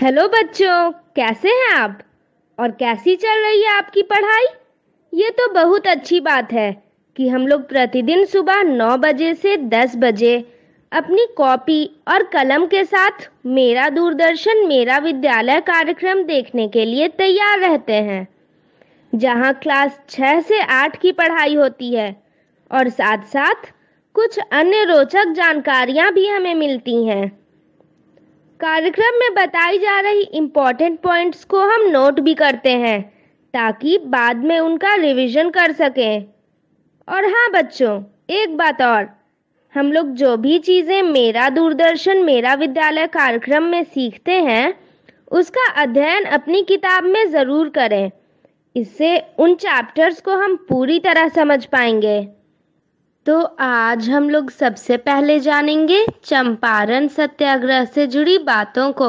Hello बच्चों, कैसे हैं आप? और कैसी चल रही है आपकी पढ़ाई? ये तो बहुत अच्छी बात है कि हम लोग प्रतिदिन सुबह 9 बजे से 10 बजे अपनी कॉपी और कलम के साथ मेरा दूरदर्शन मेरा विद्यालय कार्यक्रम देखने के लिए तैयार रहते हैं, जहां क्लास 6 से 8 की पढ़ाई होती है और साथ साथ कुछ अन्य रोचक जानकारियां भी हमें मिलती हैं। कार्यक्रम में बताई जा रही इम्पोर्टेंट पॉइंट्स को हम नोट भी करते हैं ताकि बाद में उनका रिवीजन कर सकें। और हाँ बच्चों, एक बात और, हम लोग जो भी चीज़ें मेरा दूरदर्शन मेरा विद्यालय कार्यक्रम में सीखते हैं उसका अध्ययन अपनी किताब में ज़रूर करें। इससे उन चैप्टर्स को हम पूरी तरह समझ पाएंगे। तो आज हम लोग सबसे पहले जानेंगे चंपारण सत्याग्रह से जुड़ी बातों को।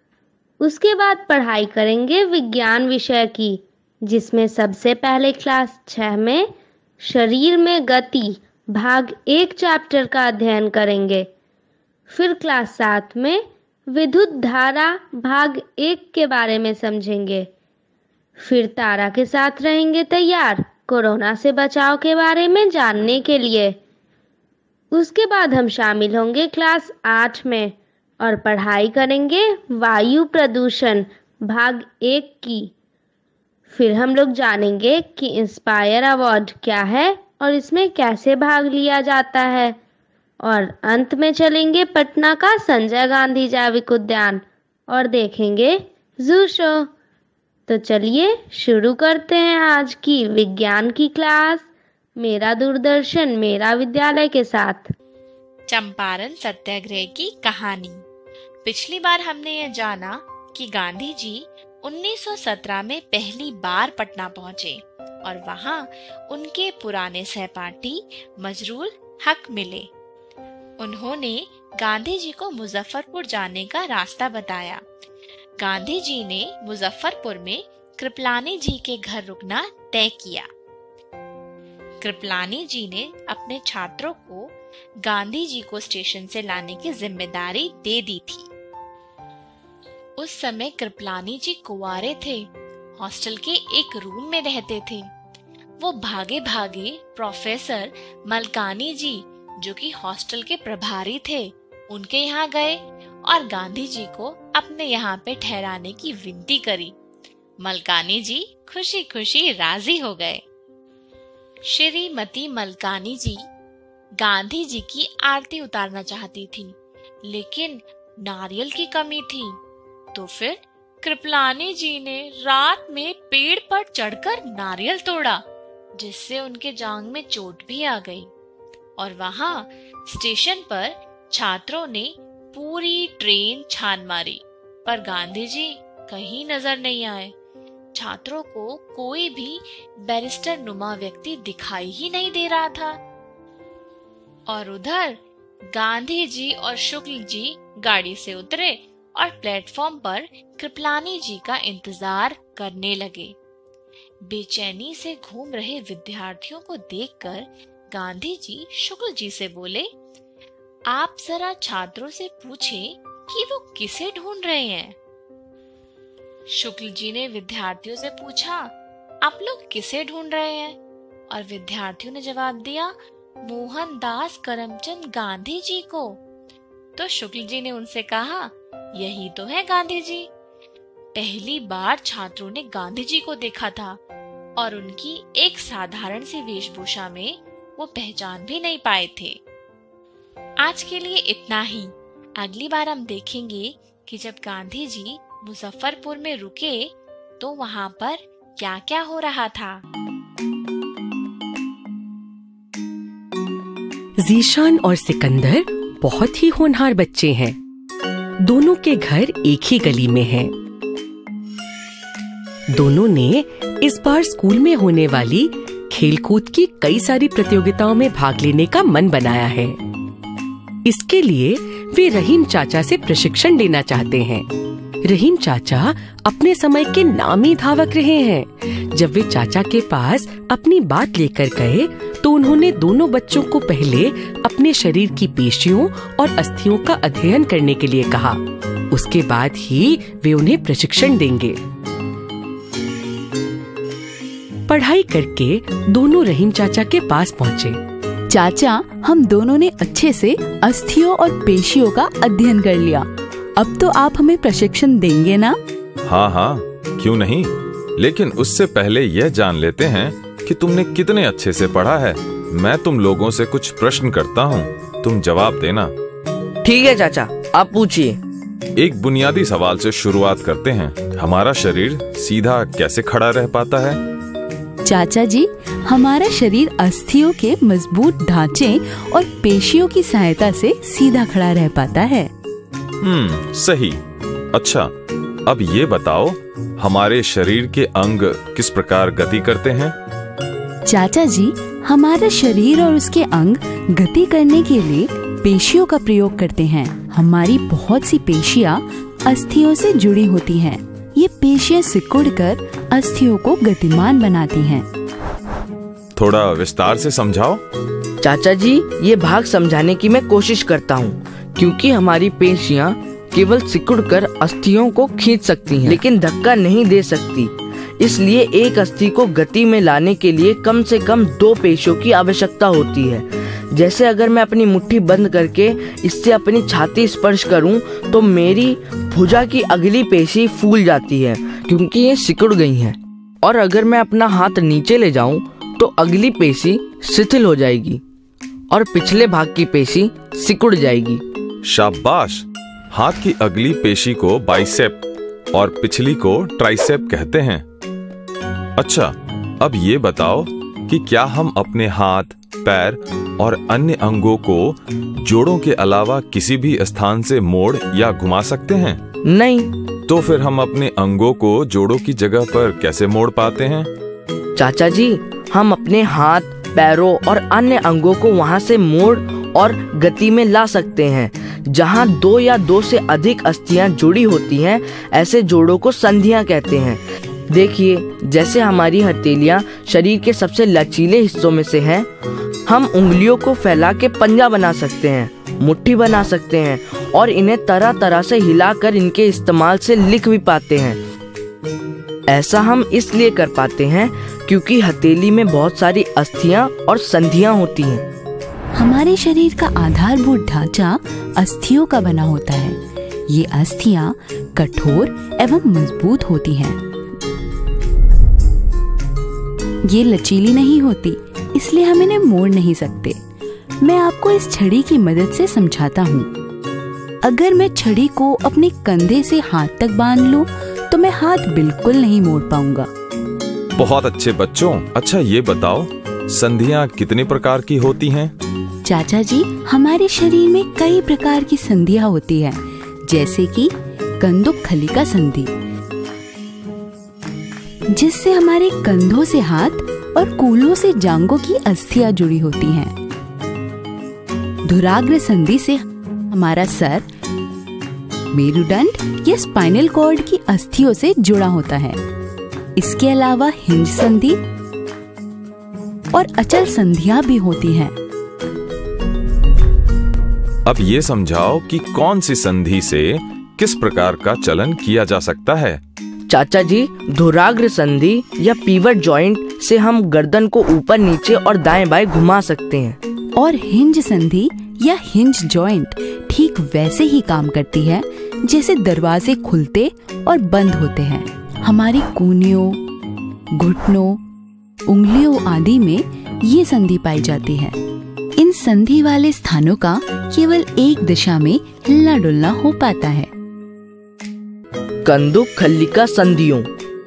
उसके बाद पढ़ाई करेंगे विज्ञान विषय की, जिसमें सबसे पहले क्लास 6 में शरीर में गति भाग 1 चैप्टर का अध्ययन करेंगे। फिर क्लास 7 में विद्युत धारा भाग 1 के बारे में समझेंगे। फिर तारा के साथ रहेंगे तैयार कोरोना से बचाव के बारे में जानने के लिए। उसके बाद हम शामिल होंगे क्लास 8 में और पढ़ाई करेंगे वायु प्रदूषण भाग 1 की। फिर हम लोग जानेंगे कि इंस्पायर अवार्ड क्या है और इसमें कैसे भाग लिया जाता है। और अंत में चलेंगे पटना का संजय गांधी जैविक उद्यान और देखेंगे जू शो। तो चलिए शुरू करते हैं आज की विज्ञान की क्लास मेरा दूरदर्शन मेरा विद्यालय के साथ। चंपारण सत्याग्रह की कहानी। पिछली बार हमने ये जाना कि गांधी जी 1917 में पहली बार पटना पहुंचे और वहां उनके पुराने सहपाठी मजरूल हक मिले। उन्होंने गांधी जी को मुजफ्फरपुर जाने का रास्ता बताया। गांधी जी ने मुजफ्फरपुर में कृपलानी जी के घर रुकना तय किया। कृपलानी जी ने अपने छात्रों को गांधी जी को स्टेशन से लाने की जिम्मेदारी दे दी थी। उस समय कृपलानी जी कुंवारे थे, हॉस्टल के एक रूम में रहते थे। वो भागे भागे प्रोफेसर मलकानी जी, जो कि हॉस्टल के प्रभारी थे, उनके यहाँ गए और गांधी जी को अपने यहाँ पे ठहराने की विनती करी। मलकानी जी खुशी खुशी राजी हो गए। श्रीमती मलकानी जी गांधी जी की आरती उतारना चाहती थी, लेकिन नारियल की कमी थी। तो फिर कृपलानी जी ने रात में पेड़ पर चढ़कर नारियल तोड़ा, जिससे उनके जांघ में चोट भी आ गई। और वहां स्टेशन पर छात्रों ने पूरी ट्रेन छान मारी, पर गांधी जी कहीं नजर नहीं आए। छात्रों को कोई भी बैरिस्टर नुमा व्यक्ति दिखाई ही नहीं दे रहा था। और उधर गांधी जी और शुक्ल जी गाड़ी से उतरे और प्लेटफॉर्म पर कृपलानी जी का इंतजार करने लगे। बेचैनी से घूम रहे विद्यार्थियों को देखकर गांधी जी शुक्ल जी से बोले, आप जरा छात्रों से पूछें कि वो किसे ढूंढ रहे हैं। शुक्ल जी ने विद्यार्थियों से पूछा, आप लोग किसे ढूंढ रहे हैं? और विद्यार्थियों ने जवाब दिया, मोहनदास करमचंद गांधी जी को। तो शुक्ल जी ने उनसे कहा, यही तो है गांधी जी। पहली बार छात्रों ने गांधी जी को देखा था और उनकी एक साधारण सी वेशभूषा में वो पहचान भी नहीं पाए थे। आज के लिए इतना ही। अगली बार हम देखेंगे कि जब गांधी जी मुजफ्फरपुर में रुके तो वहां पर क्या क्या हो रहा था। जीशान और सिकंदर बहुत ही होनहार बच्चे हैं। दोनों के घर एक ही गली में हैं। दोनों ने इस बार स्कूल में होने वाली खेलकूद की कई सारी प्रतियोगिताओं में भाग लेने का मन बनाया है। इसके लिए वे रहीम चाचा से प्रशिक्षण लेना चाहते हैं। रहीम चाचा अपने समय के नामी धावक रहे हैं। जब वे चाचा के पास अपनी बात लेकर गए तो उन्होंने दोनों बच्चों को पहले अपने शरीर की पेशियों और अस्थियों का अध्ययन करने के लिए कहा। उसके बाद ही वे उन्हें प्रशिक्षण देंगे। पढ़ाई करके दोनों रहीम चाचा के पास पहुँचे। चाचा, हम दोनों ने अच्छे से अस्थियों और पेशियों का अध्ययन कर लिया। अब तो आप हमें प्रशिक्षण देंगे ना? हाँ हाँ, क्यों नहीं। लेकिन उससे पहले यह जान लेते हैं कि तुमने कितने अच्छे से पढ़ा है। मैं तुम लोगों से कुछ प्रश्न करता हूँ, तुम जवाब देना। ठीक है चाचा, आप पूछिए। एक बुनियादी सवाल से शुरुआत करते हैं। हमारा शरीर सीधा कैसे खड़ा रह पाता है? चाचा जी, हमारा शरीर अस्थियों के मजबूत ढांचे और पेशियों की सहायता से सीधा खड़ा रह पाता है। सही। अच्छा, अब ये बताओ, हमारे शरीर के अंग किस प्रकार गति करते हैं? चाचा जी, हमारा शरीर और उसके अंग गति करने के लिए पेशियों का प्रयोग करते हैं। हमारी बहुत सी पेशियां अस्थियों से जुड़ी होती हैं। ये पेशियां सिकुड़कर अस्थियों को गतिमान बनाती हैं। थोड़ा विस्तार से समझाओ। चाचा जी, ये भाग समझाने की मैं कोशिश करता हूँ, क्योंकि हमारी पेशियां केवल सिकुड़कर अस्थियों को खींच सकती हैं, लेकिन धक्का नहीं दे सकती। इसलिए एक अस्थि को गति में लाने के लिए कम से कम 2 पेशियों की आवश्यकता होती है। जैसे अगर मैं अपनी मुट्ठी बंद करके इससे अपनी छाती स्पर्श करूं, तो मेरी भुजा की अगली पेशी फूल जाती है, क्योंकि ये सिकुड़ गई है। और अगर मैं अपना हाथ नीचे ले जाऊं, तो अगली पेशी शिथिल हो जाएगी और पिछले भाग की पेशी सिकुड़ जाएगी। शाबाश। हाथ की अगली पेशी को बाइसेप और पिछली को ट्राइसेप कहते हैं। अच्छा, अब ये बताओ कि क्या हम अपने हाथ, पैर और अन्य अंगों को जोड़ों के अलावा किसी भी स्थान से मोड़ या घुमा सकते हैं? नहीं। तो फिर हम अपने अंगों को जोड़ों की जगह पर कैसे मोड़ पाते हैं? चाचा जी, हम अपने हाथ, पैरों और अन्य अंगों को वहां से मोड़ और गति में ला सकते हैं जहां 2 या 2 से अधिक अस्थियां जुड़ी होती हैं। ऐसे जोड़ों को संधियां कहते हैं। देखिए, जैसे हमारी हथेलियां शरीर के सबसे लचीले हिस्सों में से हैं, हम उंगलियों को फैला के पंजा बना सकते हैं, मुट्ठी बना सकते हैं और इन्हें तरह तरह से हिलाकर इनके इस्तेमाल से लिख भी पाते हैं। ऐसा हम इसलिए कर पाते हैं क्योंकि हथेली में बहुत सारी अस्थियां और संधियां होती हैं। हमारे शरीर का आधारभूत ढांचा अस्थियों का बना होता है। ये अस्थियां कठोर एवं मजबूत होती हैं। ये लचीली नहीं होती, इसलिए हम इन्हें मोड़ नहीं सकते। मैं आपको इस छड़ी की मदद से समझाता हूँ। अगर मैं छड़ी को अपने कंधे से हाथ तक बांध लूं, तो मैं हाथ बिल्कुल नहीं मोड़ पाऊंगा। बहुत अच्छे बच्चों। अच्छा, ये बताओ, संधियां कितने प्रकार की होती हैं? चाचा जी, हमारे शरीर में कई प्रकार की संधियां होती हैं, जैसे कि कंदुक खलिका संधि, जिससे हमारे कंधों से हाथ और कूलों से जांघों की अस्थियां जुड़ी होती हैं। धुराग्र संधि से हमारा सर, मेरुदंड या स्पाइनल कॉर्ड की अस्थियों से जुड़ा होता है। इसके अलावा हिंज संधि और अचल संधियां भी होती हैं। अब ये समझाओ कि कौन सी संधि से किस प्रकार का चलन किया जा सकता है? चाचा जी, धुराग्र संधि या पीवट जॉइंट से हम गर्दन को ऊपर नीचे और दाएं बाएं घुमा सकते हैं। और हिंज संधि या हिंज जॉइंट ठीक वैसे ही काम करती है जैसे दरवाजे खुलते और बंद होते हैं। हमारी कूनियों, घुटनों, उंगलियों आदि में ये संधि पाई जाती है। इन संधि वाले स्थानों का केवल एक दिशा में हिलना डुलना हो पाता है। कंदुक खलिका संधियों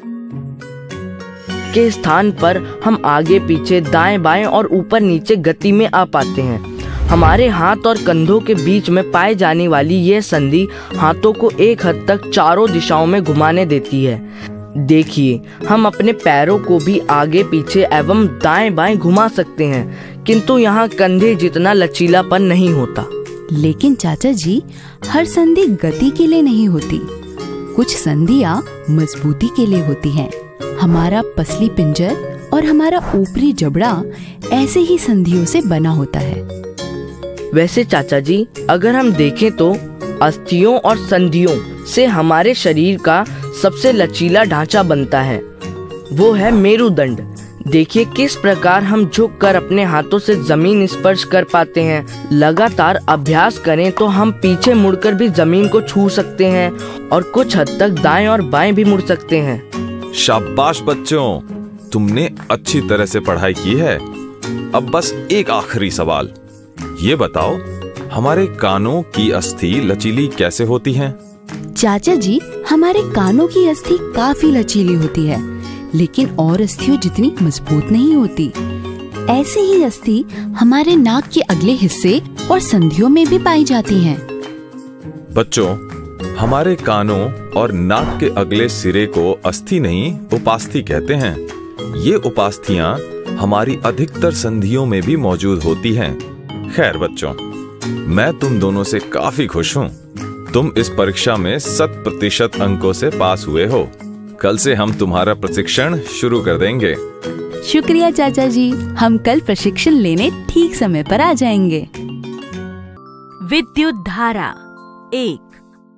के स्थान पर हम आगे पीछे, दाएं बाएं और ऊपर नीचे गति में आ पाते हैं। हमारे हाथ और कंधों के बीच में पाए जाने वाली यह संधि हाथों को एक हद तक चारों दिशाओं में घुमाने देती है। देखिए, हम अपने पैरों को भी आगे पीछे एवं दाएं बाएं घुमा सकते हैं, किंतु यहाँ कंधे जितना लचीलापन नहीं होता। लेकिन चाचा जी, हर संधि गति के लिए नहीं होती। कुछ संधियाँ मजबूती के लिए होती हैं। हमारा पसली पिंजर और हमारा ऊपरी जबड़ा ऐसे ही संधियों से बना होता है। वैसे चाचा जी, अगर हम देखें तो अस्थियों और संधियों से हमारे शरीर का सबसे लचीला ढांचा बनता है, वो है मेरुदंड। देखिए किस प्रकार हम झुक कर अपने हाथों से जमीन स्पर्श कर पाते हैं। लगातार अभ्यास करें तो हम पीछे मुड़कर भी जमीन को छू सकते हैं और कुछ हद तक दाएं और बाएं भी मुड़ सकते हैं। शाबाश बच्चों, तुमने अच्छी तरह से पढ़ाई की है। अब बस एक आखिरी सवाल, ये बताओ हमारे कानों की अस्थि लचीली कैसे होती हैं? चाचा जी, हमारे कानों की अस्थि काफी लचीली होती है, लेकिन और अस्थियों जितनी मजबूत नहीं होती। ऐसे ही अस्थि हमारे नाक के अगले हिस्से और संधियों में भी पाई जाती हैं। बच्चों, हमारे कानों और नाक के अगले सिरे को अस्थि नहीं उपास्थि कहते हैं। ये उपास्थियां हमारी अधिकतर संधियों में भी मौजूद होती हैं। खैर बच्चों, मैं तुम दोनों से काफी खुश हूँ। तुम इस परीक्षा में 100% अंकों से पास हुए हो। कल से हम तुम्हारा प्रशिक्षण शुरू कर देंगे। शुक्रिया चाचा जी, हम कल प्रशिक्षण लेने ठीक समय पर आ जाएंगे। विद्युत धारा 1।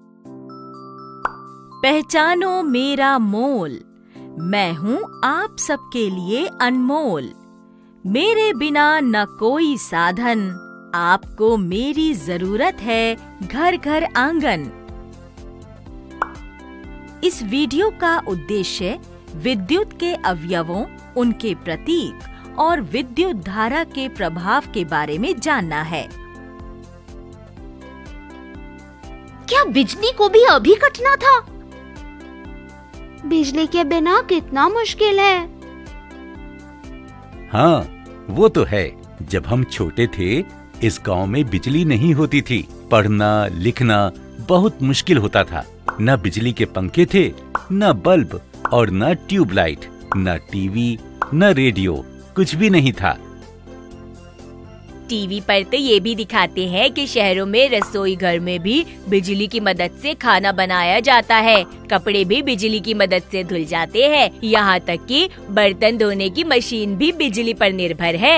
पहचानो मेरा मोल, मैं हूँ आप सबके लिए अनमोल। मेरे बिना न कोई साधन, आपको मेरी जरूरत है घर घर आंगन। इस वीडियो का उद्देश्य विद्युत के अवयवों, उनके प्रतीक और विद्युत धारा के प्रभाव के बारे में जानना है। क्या बिजली को भी अभी कटना था? बिजली के बिना कितना मुश्किल है। हाँ, वो तो है। जब हम छोटे थे, इस गांव में बिजली नहीं होती थी। पढ़ना लिखना बहुत मुश्किल होता था। न बिजली के पंखे थे, न बल्ब और न ट्यूबलाइट, न टीवी, न रेडियो, कुछ भी नहीं था। टीवी पर तो ये भी दिखाते हैं कि शहरों में रसोई घर में भी बिजली की मदद से खाना बनाया जाता है। कपड़े भी बिजली की मदद से धुल जाते हैं। यहाँ तक कि बर्तन धोने की मशीन भी बिजली पर निर्भर है।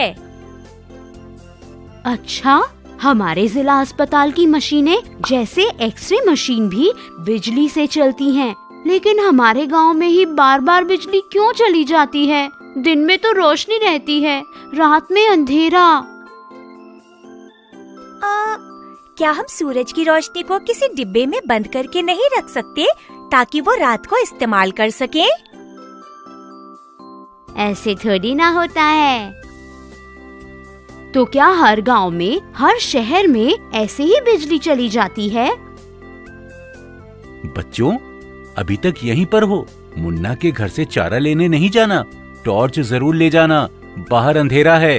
अच्छा, हमारे जिला अस्पताल की मशीनें जैसे एक्सरे मशीन भी बिजली से चलती हैं, लेकिन हमारे गांव में ही बार बार बिजली क्यों चली जाती है? दिन में तो रोशनी रहती है, रात में अंधेरा। क्या हम सूरज की रोशनी को किसी डिब्बे में बंद करके नहीं रख सकते ताकि वो रात को इस्तेमाल कर सकें? ऐसे थोड़ी ना होता है। तो क्या हर गांव में, हर शहर में ऐसे ही बिजली चली जाती है? बच्चों, अभी तक यहीं पर हो। मुन्ना के घर से चारा लेने नहीं जाना। टॉर्च जरूर ले जाना, बाहर अंधेरा है।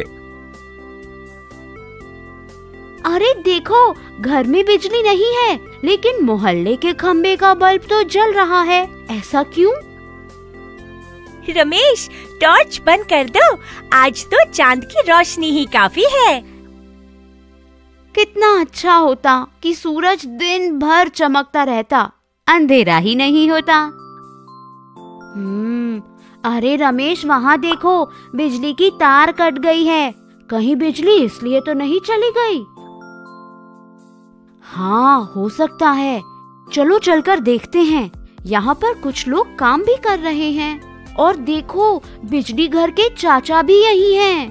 अरे देखो, घर में बिजली नहीं है, लेकिन मोहल्ले के खंबे का बल्ब तो जल रहा है। ऐसा क्यों? रमेश, टॉर्च बंद कर दो। आज तो चांद की रोशनी ही काफी है। कितना अच्छा होता कि सूरज दिन भर चमकता रहता, अंधेरा ही नहीं होता। अरे रमेश, वहाँ देखो, बिजली की तार कट गई है। कहीं बिजली इसलिए तो नहीं चली गई? हाँ, हो सकता है। चलो चलकर देखते हैं। यहाँ पर कुछ लोग काम भी कर रहे हैं। और देखो, बिजली घर के चाचा भी यही हैं।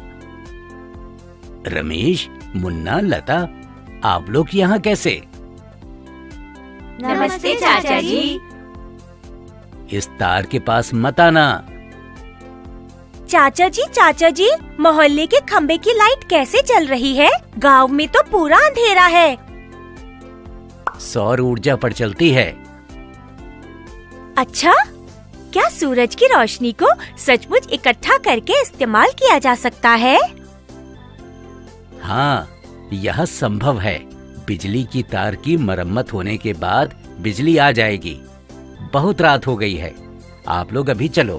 रमेश, मुन्ना, लता, आप लोग यहाँ कैसे? नमस्ते चाचा जी। इस तार के पास मत आना। चाचा जी, मोहल्ले के खंबे की लाइट कैसे चल रही है? गांव में तो पूरा अंधेरा है। सौर ऊर्जा पर चलती है। अच्छा, क्या सूरज की रोशनी को सचमुच इकट्ठा करके इस्तेमाल किया जा सकता है? हाँ, यह संभव है। बिजली की तार की मरम्मत होने के बाद बिजली आ जाएगी। बहुत रात हो गई है, आप लोग अभी चलो।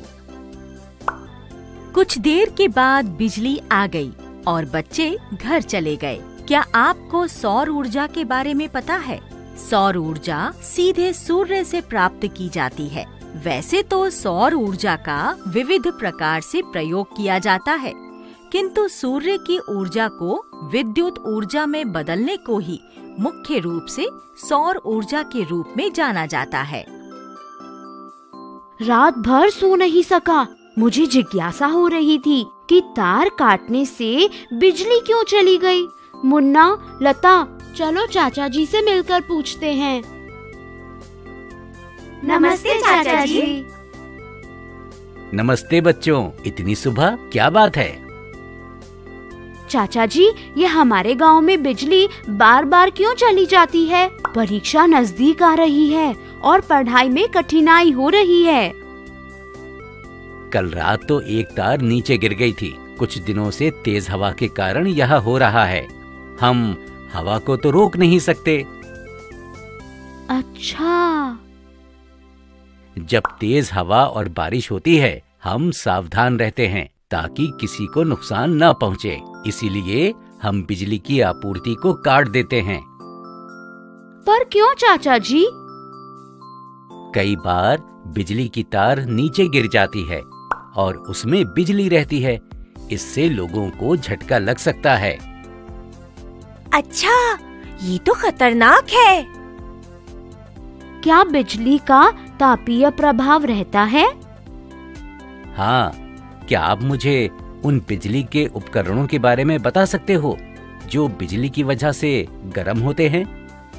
कुछ देर के बाद बिजली आ गई और बच्चे घर चले गए। क्या आपको सौर ऊर्जा के बारे में पता है? सौर ऊर्जा सीधे सूर्य से प्राप्त की जाती है। वैसे तो सौर ऊर्जा का विविध प्रकार से प्रयोग किया जाता है, किंतु सूर्य की ऊर्जा को विद्युत ऊर्जा में बदलने को ही मुख्य रूप से सौर ऊर्जा के रूप में जाना जाता है। रात भर सो नहीं सका। मुझे जिज्ञासा हो रही थी कि तार काटने से बिजली क्यों चली गई। मुन्ना, लता, चलो चाचा जी से मिलकर पूछते हैं। नमस्ते चाचा जी। नमस्ते बच्चों, इतनी सुबह क्या बात है? चाचा जी, ये हमारे गांव में बिजली बार बार क्यों चली जाती है? परीक्षा नजदीक आ रही है और पढ़ाई में कठिनाई हो रही है। कल रात तो एक तार नीचे गिर गई थी। कुछ दिनों से तेज हवा के कारण यह हो रहा है। हम हवा को तो रोक नहीं सकते। अच्छा। जब तेज हवा और बारिश होती है, हम सावधान रहते हैं ताकि किसी को नुकसान न पहुंचे। इसीलिए हम बिजली की आपूर्ति को काट देते हैं। पर क्यों चाचा जी? कई बार बिजली की तार नीचे गिर जाती है और उसमें बिजली रहती है। इससे लोगों को झटका लग सकता है। अच्छा, ये तो खतरनाक है। क्या बिजली का तापीय प्रभाव रहता है? हाँ, क्या आप मुझे उन बिजली के उपकरणों के बारे में बता सकते हो जो बिजली की वजह से गर्म होते हैं?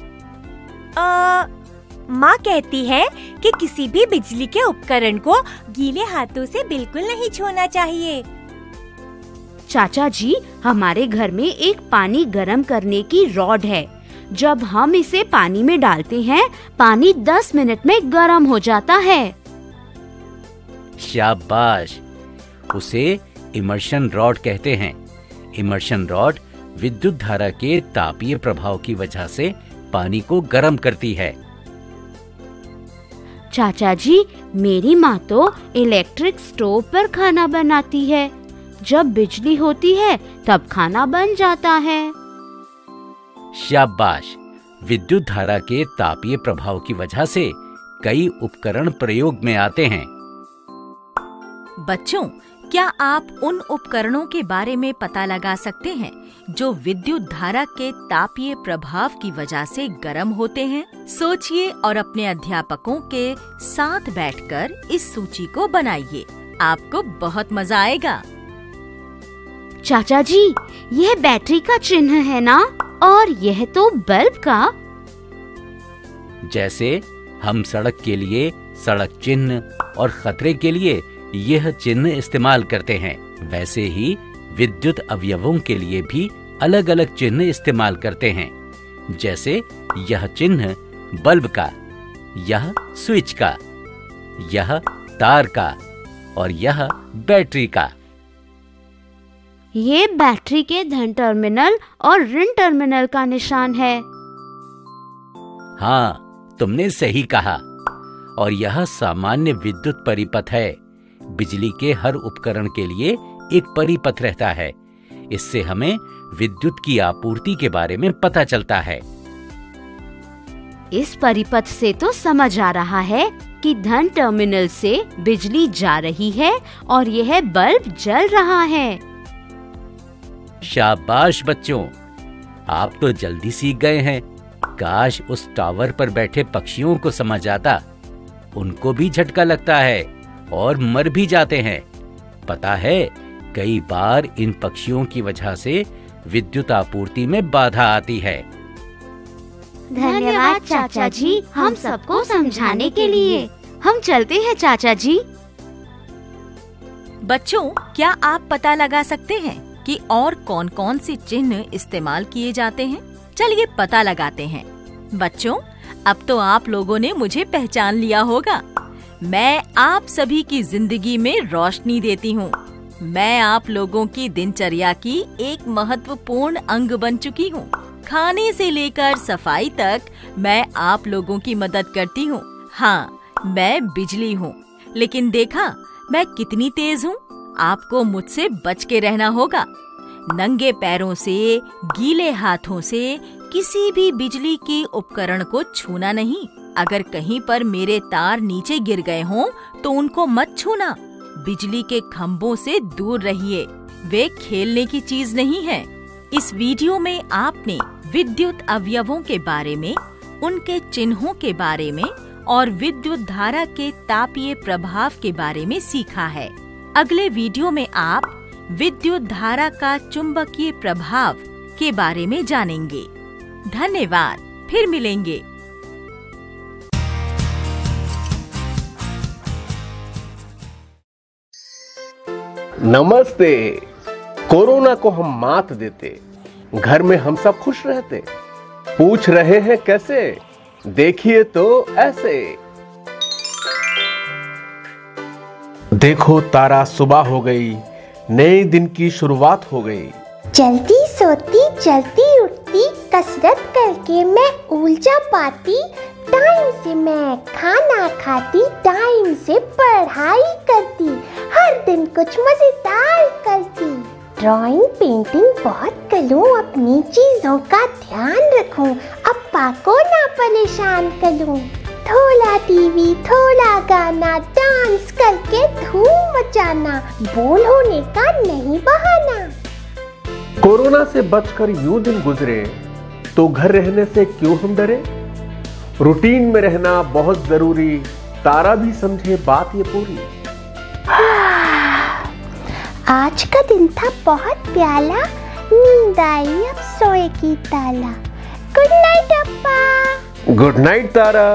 माँ कहती है कि किसी भी बिजली के उपकरण को गीले हाथों से बिल्कुल नहीं छूना चाहिए। चाचा जी, हमारे घर में एक पानी गर्म करने की रॉड है। जब हम इसे पानी में डालते हैं, पानी 10 मिनट में गर्म हो जाता है। शाबाश, उसे इमर्शन रॉड कहते हैं। इमर्शन रॉड विद्युत धारा के तापीय प्रभाव की वजह से पानी को गर्म करती है। चाचा जी, मेरी माँ तो इलेक्ट्रिक स्टोव पर खाना बनाती है। जब बिजली होती है तब खाना बन जाता है। शाबाश, विद्युत धारा के तापीय प्रभाव की वजह से कई उपकरण प्रयोग में आते हैं। बच्चों, क्या आप उन उपकरणों के बारे में पता लगा सकते हैं जो विद्युत धारा के तापीय प्रभाव की वजह से गर्म होते हैं? सोचिए और अपने अध्यापकों के साथ बैठकर इस सूची को बनाइए। आपको बहुत मजा आएगा। चाचा जी, यह बैटरी का चिन्ह है ना? और यह तो बल्ब का। जैसे हम सड़क के लिए सड़क चिन्ह और खतरे के लिए यह चिन्ह इस्तेमाल करते हैं, वैसे ही विद्युत अवयवों के लिए भी अलग अलग चिन्ह इस्तेमाल करते हैं। जैसे यह चिन्ह बल्ब का, यह स्विच का, यह तार का और यह बैटरी का। ये बैटरी के धन टर्मिनल और ऋण टर्मिनल का निशान है। हाँ, तुमने सही कहा। और यह सामान्य विद्युत परिपथ है। बिजली के हर उपकरण के लिए एक परिपथ रहता है। इससे हमें विद्युत की आपूर्ति के बारे में पता चलता है। इस परिपथ से तो समझ आ रहा है कि धन टर्मिनल से बिजली जा रही है और यह बल्ब जल रहा है। शाबाश बच्चों, आप तो जल्दी सीख गए हैं। काश उस टावर पर बैठे पक्षियों को समझ आता। उनको भी झटका लगता है और मर भी जाते हैं। पता है, कई बार इन पक्षियों की वजह से विद्युत आपूर्ति में बाधा आती है। धन्यवाद चाचा जी, हम सबको समझाने के लिए। हम चलते हैं चाचा जी। बच्चों, क्या आप पता लगा सकते हैं कि और कौन-कौन से चिन्ह इस्तेमाल किए जाते हैं? चलिए पता लगाते हैं। बच्चों, अब तो आप लोगों ने मुझे पहचान लिया होगा। मैं आप सभी की जिंदगी में रोशनी देती हूँ। मैं आप लोगों की दिनचर्या की एक महत्वपूर्ण अंग बन चुकी हूँ। खाने से लेकर सफाई तक मैं आप लोगों की मदद करती हूँ। हाँ, मैं बिजली हूँ, लेकिन देखा मैं कितनी तेज हूँ। आपको मुझसे बच के रहना होगा। नंगे पैरों से, गीले हाथों से किसी भी बिजली के उपकरण को छूना नहीं। अगर कहीं पर मेरे तार नीचे गिर गए हों तो उनको मत छूना। बिजली के खंभों से दूर रहिए, वे खेलने की चीज नहीं है। इस वीडियो में आपने विद्युत अवयवों के बारे में, उनके चिन्हों के बारे में और विद्युत धारा के तापीय प्रभाव के बारे में सीखा है। अगले वीडियो में आप विद्युत धारा का चुंबकीय प्रभाव के बारे में जानेंगे। धन्यवाद, फिर मिलेंगे। नमस्ते। कोरोना को हम मात देते, घर में हम सब खुश रहते। पूछ रहे हैं कैसे? देखिए तो ऐसे। देखो तारा, सुबह हो गई, नए दिन की शुरुआत हो गई। जल्दी सोती जल्दी उठती, कसरत करके मैं ऊर्जा पाती। टाइम से मैं खाना खाती, टाइम से पढ़ाई करती, हर दिन कुछ मजेदार करती। ड्राइंग पेंटिंग बहुत करूं, अपनी चीजों का ध्यान रखूं, अप्पा को ना परेशान करूं। थोड़ा टीवी, थोड़ा गाना, डांस करके धूम मचाना, बोल होने का नहीं बहाना। कोरोना से बचकर यूं दिन गुजरे तो घर रहने से क्यों हम डरे? रूटीन में रहना बहुत जरूरी, तारा भी समझे बात ये पूरी। आज का दिन था बहुत प्याला, नींद आई अब सोए की ताला। गुड नाइट अप्पा। Good night Tara.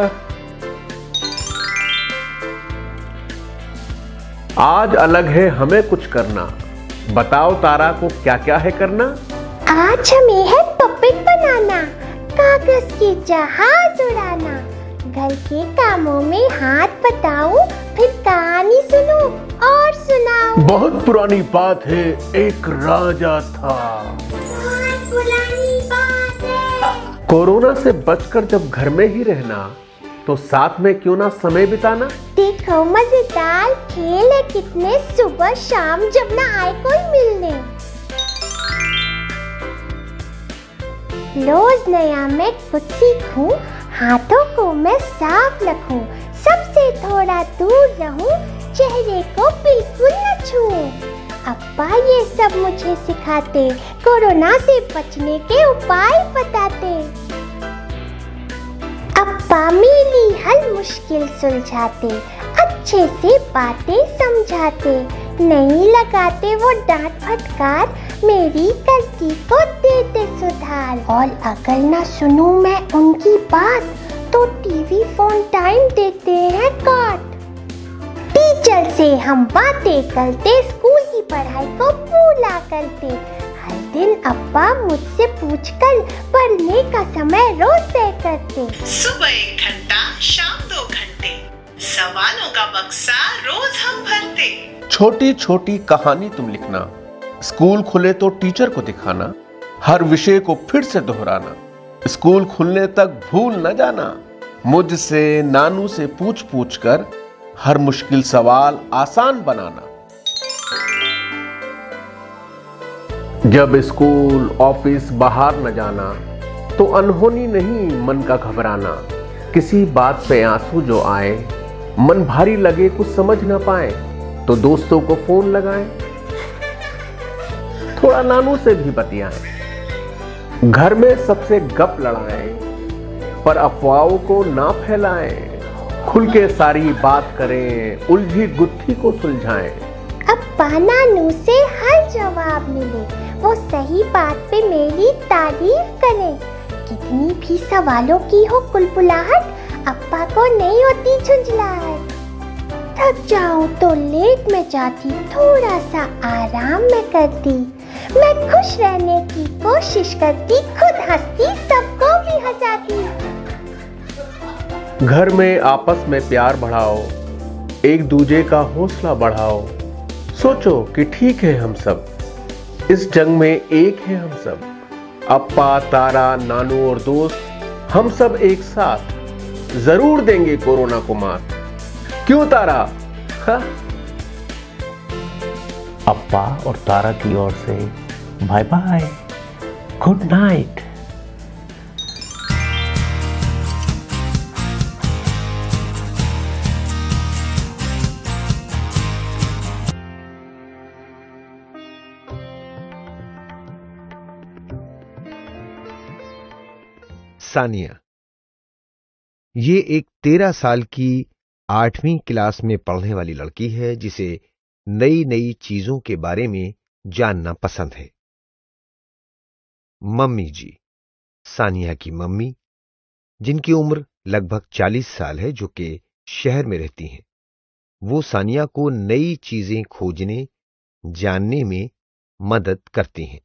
आज अलग है हमें कुछ करना, बताओ तारा को क्या क्या है करना? आज हमें है पपेट बनाना, कागज के जहाज उड़ाना, घर के कामों में हाथ बटाऊं, फिर कहानी सुनूं और सुनाऊं। बहुत पुरानी बात है, एक राजा था। बहुत पुरानी बात है। कोरोना से बचकर जब घर में ही रहना, तो साथ में क्यों ना समय बिताना? देखो मजेदार खेल है कितने, सुबह शाम जब ना आए कोई मिलने। रोज नया मैं कुछ सीखूं, हाथों को मैं साफ रखूं, सबसे थोड़ा दूर रहूं, चेहरे को बिल्कुल न छूऊं। अप्पा ये सब मुझे सिखाते, कोरोना से बचने के उपाय बताते। अप्पा मेरी हर मुश्किल सुलझाते, अच्छे से बातें समझाते, नहीं लगाते वो डांट फटकार, मेरी गलती को देते सुधार। और अगर ना सुनूं मैं उनकी बात, तो टीवी फोन टाइम देते हैं काट। टीचर से हम बातें करते, स्कूल की पढ़ाई को भूला करते। हर दिन अप्पा मुझसे पूछकर पढ़ने का समय रोज तय करते। सुबह 1 घंटा, शाम 2 घंटे, सवालों का बक्सा रोज हम भरते। छोटी छोटी कहानी तुम लिखना, स्कूल खुले तो टीचर को दिखाना, हर विषय को फिर से दोहराना, स्कूल खुलने तक भूल न जाना, मुझसे नानू से पूछ पूछ कर हर मुश्किल सवाल आसान बनाना। जब स्कूल ऑफिस बाहर न जाना, तो अनहोनी नहीं मन का घबराना, किसी बात पे आंसू जो आए, मन भारी लगे कुछ समझ न पाए, तो दोस्तों को फोन लगाएं, थोड़ा नानू से भी बतियाएं, घर में सबसे गप लड़ाएं, पर अफवाहों को ना फैलाएं, खुल के सारी बात करें, उलझी गुत्थी को सुलझाएं। अप्पा नानू से हर जवाब मिले, वो सही बात पे मेरी तारीफ करें। कितनी भी सवालों की हो कुलबुलाहट, अप्पा को नहीं होती झुंझलाहट। थक जाऊं तो लेट में जाती, थोड़ा सा आराम में करती, मैं खुश रहने की कोशिश करती, खुद हंसती सबको भी हंसाती। घर में आपस में प्यार बढ़ाओ, एक दूजे का हौसला बढ़ाओ, सोचो कि ठीक है हम सब, इस जंग में एक है हम सब। अप्पा, तारा, नानू और दोस्त हम सब एक साथ जरूर देंगे कोरोना को मात। क्यों तारा? अप्पा और तारा की ओर से bye bye, good night. Sania. ये एक 13 साल की 8वीं क्लास में पढ़ने वाली लड़की है जिसे नई नई चीजों के बारे में जानना पसंद है। मम्मी जी, सानिया की मम्मी, जिनकी उम्र लगभग 40 साल है, जो कि शहर में रहती हैं, वो सानिया को नई चीजें खोजने, जानने में मदद करती हैं।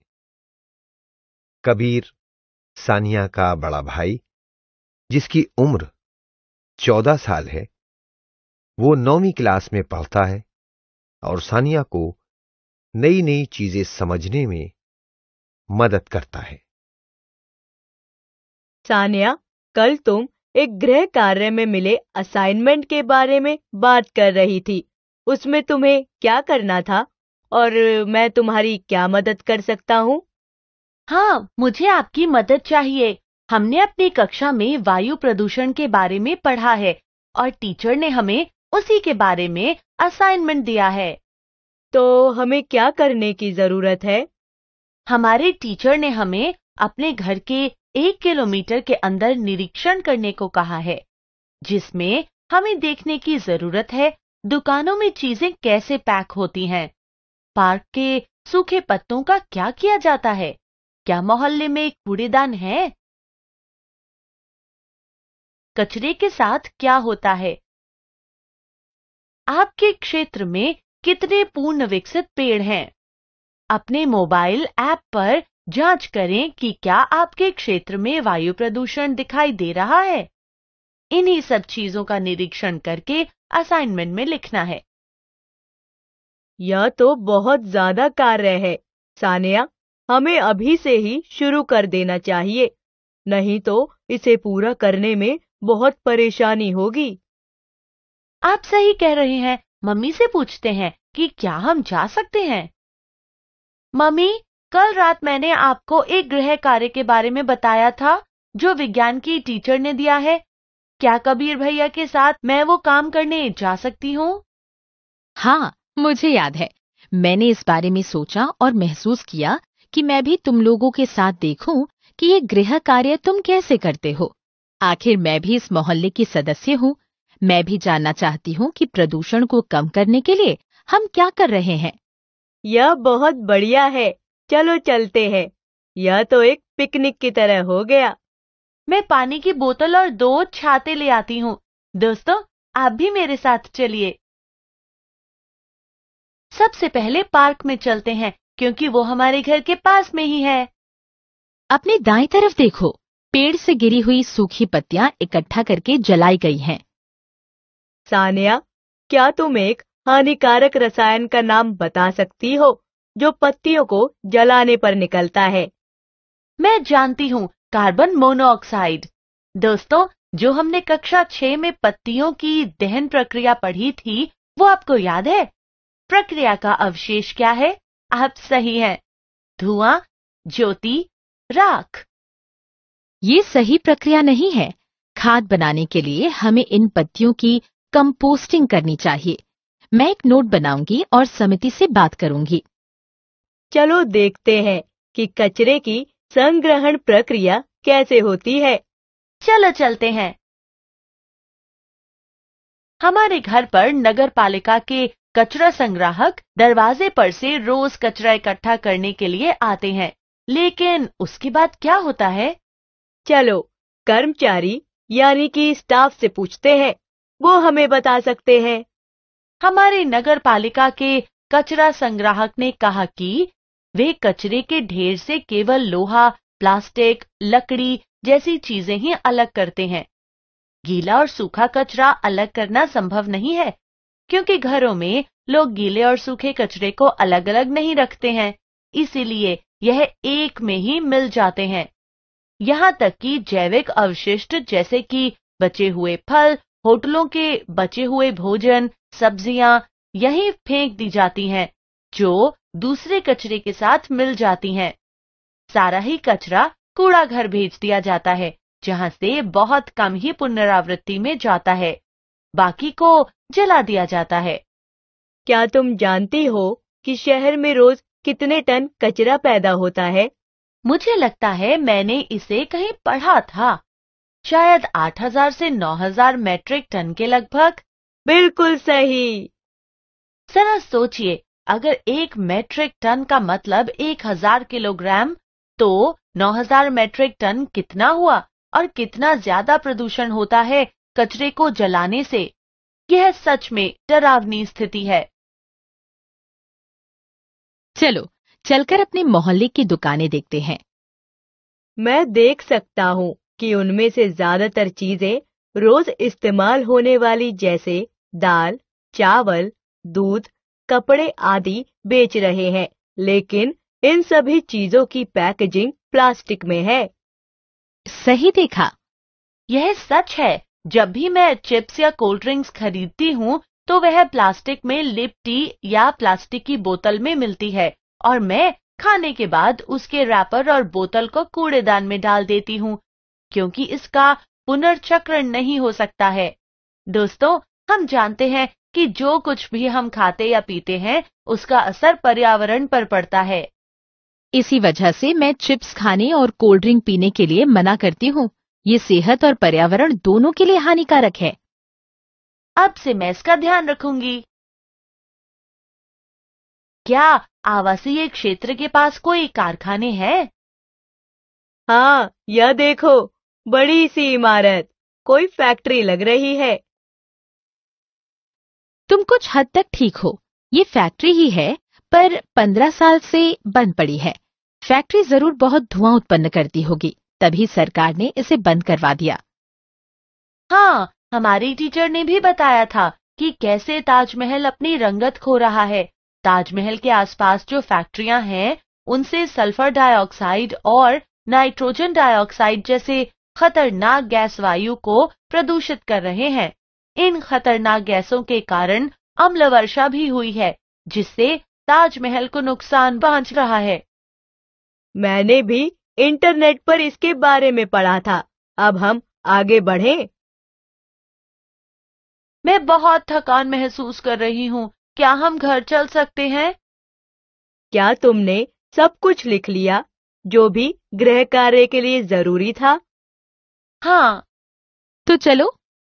कबीर, सानिया का बड़ा भाई, जिसकी उम्र 14 साल है, वो 9वीं क्लास में पढ़ता है और सानिया को नई नई चीजें समझने में मदद करता है। सानिया, कल तुम एक गृह कार्य में मिले असाइनमेंट के बारे में बात कर रही थी। उसमें तुम्हें क्या करना था और मैं तुम्हारी क्या मदद कर सकता हूँ? हाँ, मुझे आपकी मदद चाहिए। हमने अपनी कक्षा में वायु प्रदूषण के बारे में पढ़ा है और टीचर ने हमें उसी के बारे में असाइनमेंट दिया है। तो हमें क्या करने की जरूरत है? हमारे टीचर ने हमें अपने घर के 1 किलोमीटर के अंदर निरीक्षण करने को कहा है, जिसमें हमें देखने की जरूरत है दुकानों में चीजें कैसे पैक होती हैं, पार्क के सूखे पत्तों का क्या किया जाता है, क्या मोहल्ले में एक कूड़ेदान है, कचरे के साथ क्या होता है, आपके क्षेत्र में कितने पूर्ण विकसित पेड़ हैं। अपने मोबाइल ऐप पर जांच करें कि क्या आपके क्षेत्र में वायु प्रदूषण दिखाई दे रहा है। इन्हीं सब चीजों का निरीक्षण करके असाइनमेंट में लिखना है। यह तो बहुत ज्यादा कार्य है सानिया, हमें अभी से ही शुरू कर देना चाहिए, नहीं तो इसे पूरा करने में बहुत परेशानी होगी। आप सही कह रहे हैं। मम्मी से पूछते हैं कि क्या हम जा सकते हैं। मम्मी, कल रात मैंने आपको एक गृह कार्य के बारे में बताया था जो विज्ञान की टीचर ने दिया है। क्या कबीर भैया के साथ मैं वो काम करने जा सकती हूँ? हाँ, मुझे याद है। मैंने इस बारे में सोचा और महसूस किया कि मैं भी तुम लोगों के साथ देखूं कि ये गृह कार्य तुम कैसे करते हो। आखिर मैं भी इस मोहल्ले की सदस्य हूँ। मैं भी जानना चाहती हूँ कि प्रदूषण को कम करने के लिए हम क्या कर रहे हैं। यह बहुत बढ़िया है, चलो चलते हैं। यह तो एक पिकनिक की तरह हो गया। मैं पानी की बोतल और 2 छाते ले आती हूँ। दोस्तों, आप भी मेरे साथ चलिए। सबसे पहले पार्क में चलते हैं क्योंकि वो हमारे घर के पास में ही है। अपने दाएं तरफ देखो, पेड़ से गिरी हुई सूखी पत्तियां इकट्ठा करके जलाई गई हैं। सानिया, क्या तुम एक हानिकारक रसायन का नाम बता सकती हो जो पत्तियों को जलाने पर निकलता है? मैं जानती हूँ, कार्बन मोनोऑक्साइड। दोस्तों, जो हमने कक्षा 6 में पत्तियों की दहन प्रक्रिया पढ़ी थी, वो आपको याद है? प्रक्रिया का अवशेष क्या है? आप सही हैं, धुआं, ज्योति, राख। ये सही प्रक्रिया नहीं है। खाद बनाने के लिए हमें इन पत्तियों की कंपोस्टिंग करनी चाहिए। मैं एक नोट बनाऊंगी और समिति से बात करूंगी। चलो देखते हैं कि कचरे की संग्रहण प्रक्रिया कैसे होती है। चलो चलते हैं। हमारे घर पर नगर पालिका के कचरा संग्राहक दरवाजे पर से रोज कचरा इकट्ठा करने के लिए आते हैं, लेकिन उसके बाद क्या होता है? चलो कर्मचारी यानी कि स्टाफ से पूछते हैं, वो हमें बता सकते हैं। हमारे नगर पालिका के कचरा संग्राहक ने कहा कि वे कचरे के ढेर से केवल लोहा, प्लास्टिक, लकड़ी जैसी चीजें ही अलग करते हैं। गीला और सूखा कचरा अलग करना संभव नहीं है, क्योंकि घरों में लोग गीले और सूखे कचरे को अलग अलग नहीं रखते हैं, इसीलिए यह एक में ही मिल जाते हैं। यहाँ तक कि जैविक अवशिष्ट जैसे कि बचे हुए फल, होटलों के बचे हुए भोजन, सब्जियां यहीं फेंक दी जाती हैं, जो दूसरे कचरे के साथ मिल जाती हैं। सारा ही कचरा कूड़ा घर भेज दिया जाता है, जहां से बहुत कम ही पुनरावृत्ति में जाता है, बाकी को जला दिया जाता है। क्या तुम जानती हो कि शहर में रोज कितने टन कचरा पैदा होता है? मुझे लगता है मैंने इसे कहीं पढ़ा था। शायद 8,000 से 9,000 मैट्रिक टन के लगभग। बिल्कुल सही। जरा सोचिए, अगर 1 मैट्रिक टन का मतलब 1,000 किलोग्राम, तो 9,000 मैट्रिक टन कितना हुआ और कितना ज्यादा प्रदूषण होता है कचरे को जलाने से। यह सच में डरावनी स्थिति है। चलो चलकर अपने मोहल्ले की दुकानें देखते हैं। मैं देख सकता हूँ कि उनमें से ज्यादातर चीजें रोज इस्तेमाल होने वाली जैसे दाल, चावल, दूध, कपड़े आदि बेच रहे हैं, लेकिन इन सभी चीजों की पैकेजिंग प्लास्टिक में है। सही देखा। यह सच है। जब भी मैं चिप्स या कोल्ड ड्रिंक्स खरीदती हूँ तो वह प्लास्टिक में लिपटी या प्लास्टिक की बोतल में मिलती है और मैं खाने के बाद उसके रैपर और बोतल को कूड़ेदान में डाल देती हूँ, क्योंकि इसका पुनर्चक्रण नहीं हो सकता है। दोस्तों, हम जानते हैं कि जो कुछ भी हम खाते या पीते हैं उसका असर पर्यावरण पर पड़ता है। इसी वजह से मैं चिप्स खाने और कोल्ड ड्रिंक पीने के लिए मना करती हूँ। ये सेहत और पर्यावरण दोनों के लिए हानिकारक है। अब से मैं इसका ध्यान रखूंगी। क्या आवासीय क्षेत्र के पास कोई कारखाने हैं? हाँ, यह देखो, बड़ी सी इमारत, कोई फैक्ट्री लग रही है। तुम कुछ हद तक ठीक हो। ये फैक्ट्री ही है, पर 15 साल से बंद पड़ी है। फैक्ट्री जरूर बहुत धुआं उत्पन्न करती होगी, तभी सरकार ने इसे बंद करवा दिया। हाँ, हमारी टीचर ने भी बताया था कि कैसे ताजमहल अपनी रंगत खो रहा है। ताजमहल के आसपास जो फैक्ट्रियां हैं, उनसे सल्फर डाइऑक्साइड और नाइट्रोजन डाइऑक्साइड जैसे खतरनाक गैस वायु को प्रदूषित कर रहे हैं। इन खतरनाक गैसों के कारण अम्ल वर्षा भी हुई है, जिससे ताजमहल को नुकसान पहुंच रहा है। मैंने भी इंटरनेट पर इसके बारे में पढ़ा था। अब हम आगे बढ़ें। मैं बहुत थकान महसूस कर रही हूँ। क्या हम घर चल सकते हैं? क्या तुमने सब कुछ लिख लिया जो भी गृह कार्य के लिए जरूरी था? हाँ। तो चलो।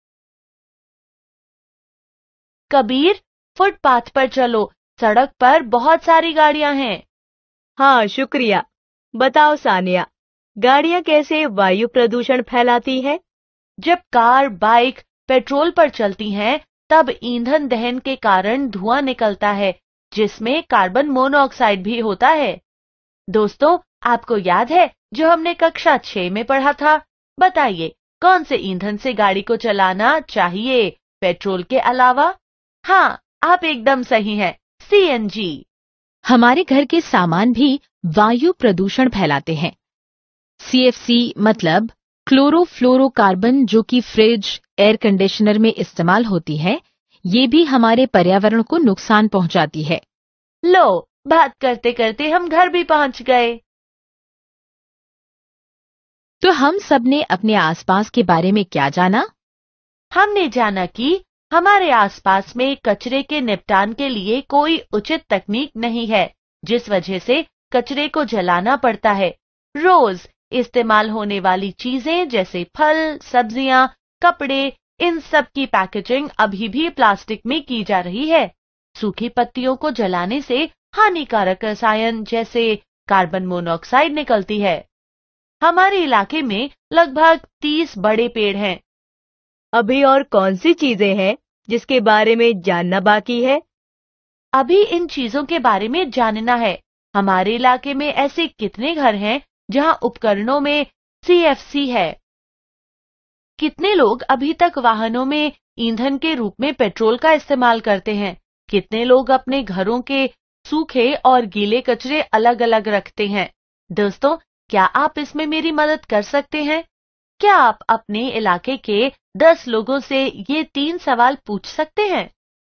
कबीर, फुटपाथ पर चलो। सड़क पर बहुत सारी गाड़ियां हैं। हाँ, शुक्रिया। बताओ सानिया, गाड़ियां कैसे वायु प्रदूषण फैलाती है? जब कार, बाइक पेट्रोल पर चलती हैं, तब ईंधन दहन के कारण धुआं निकलता है, जिसमें कार्बन मोनोऑक्साइड भी होता है। दोस्तों, आपको याद है जो हमने कक्षा 6 में पढ़ा था? बताइए, कौन से ईंधन से गाड़ी को चलाना चाहिए पेट्रोल के अलावा? हाँ, आप एकदम सही हैं, CNG। हमारे घर के सामान भी वायु प्रदूषण फैलाते हैं। CFC मतलब क्लोरोफ्लोरोकार्बन, जो कि फ्रिज, एयर कंडीशनर में इस्तेमाल होती है, ये भी हमारे पर्यावरण को नुकसान पहुंचाती है। लो, बात करते करते हम घर भी पहुंच गए। तो हम सब ने अपने आसपास के बारे में क्या जाना? हमने जाना कि हमारे आसपास में कचरे के निपटान के लिए कोई उचित तकनीक नहीं है, जिस वजह से कचरे को जलाना पड़ता है। रोज इस्तेमाल होने वाली चीजें जैसे फल, सब्जियां, कपड़े, इन सब की पैकेजिंग अभी भी प्लास्टिक में की जा रही है। सूखी पत्तियों को जलाने से हानिकारक रसायन जैसे कार्बन मोनोऑक्साइड निकलती है। हमारे इलाके में लगभग 30 बड़े पेड़ हैं। अभी और कौन सी चीजें हैं जिसके बारे में जानना बाकी है? अभी इन चीजों के बारे में जानना है। हमारे इलाके में ऐसे कितने घर हैं जहां उपकरणों में CFC है? कितने लोग अभी तक वाहनों में ईंधन के रूप में पेट्रोल का इस्तेमाल करते हैं? कितने लोग अपने घरों के सूखे और गीले कचरे अलग अलग रखते हैं? दोस्तों, क्या आप इसमें मेरी मदद कर सकते हैं? क्या आप अपने इलाके के 10 लोगों से ये 3 सवाल पूछ सकते हैं?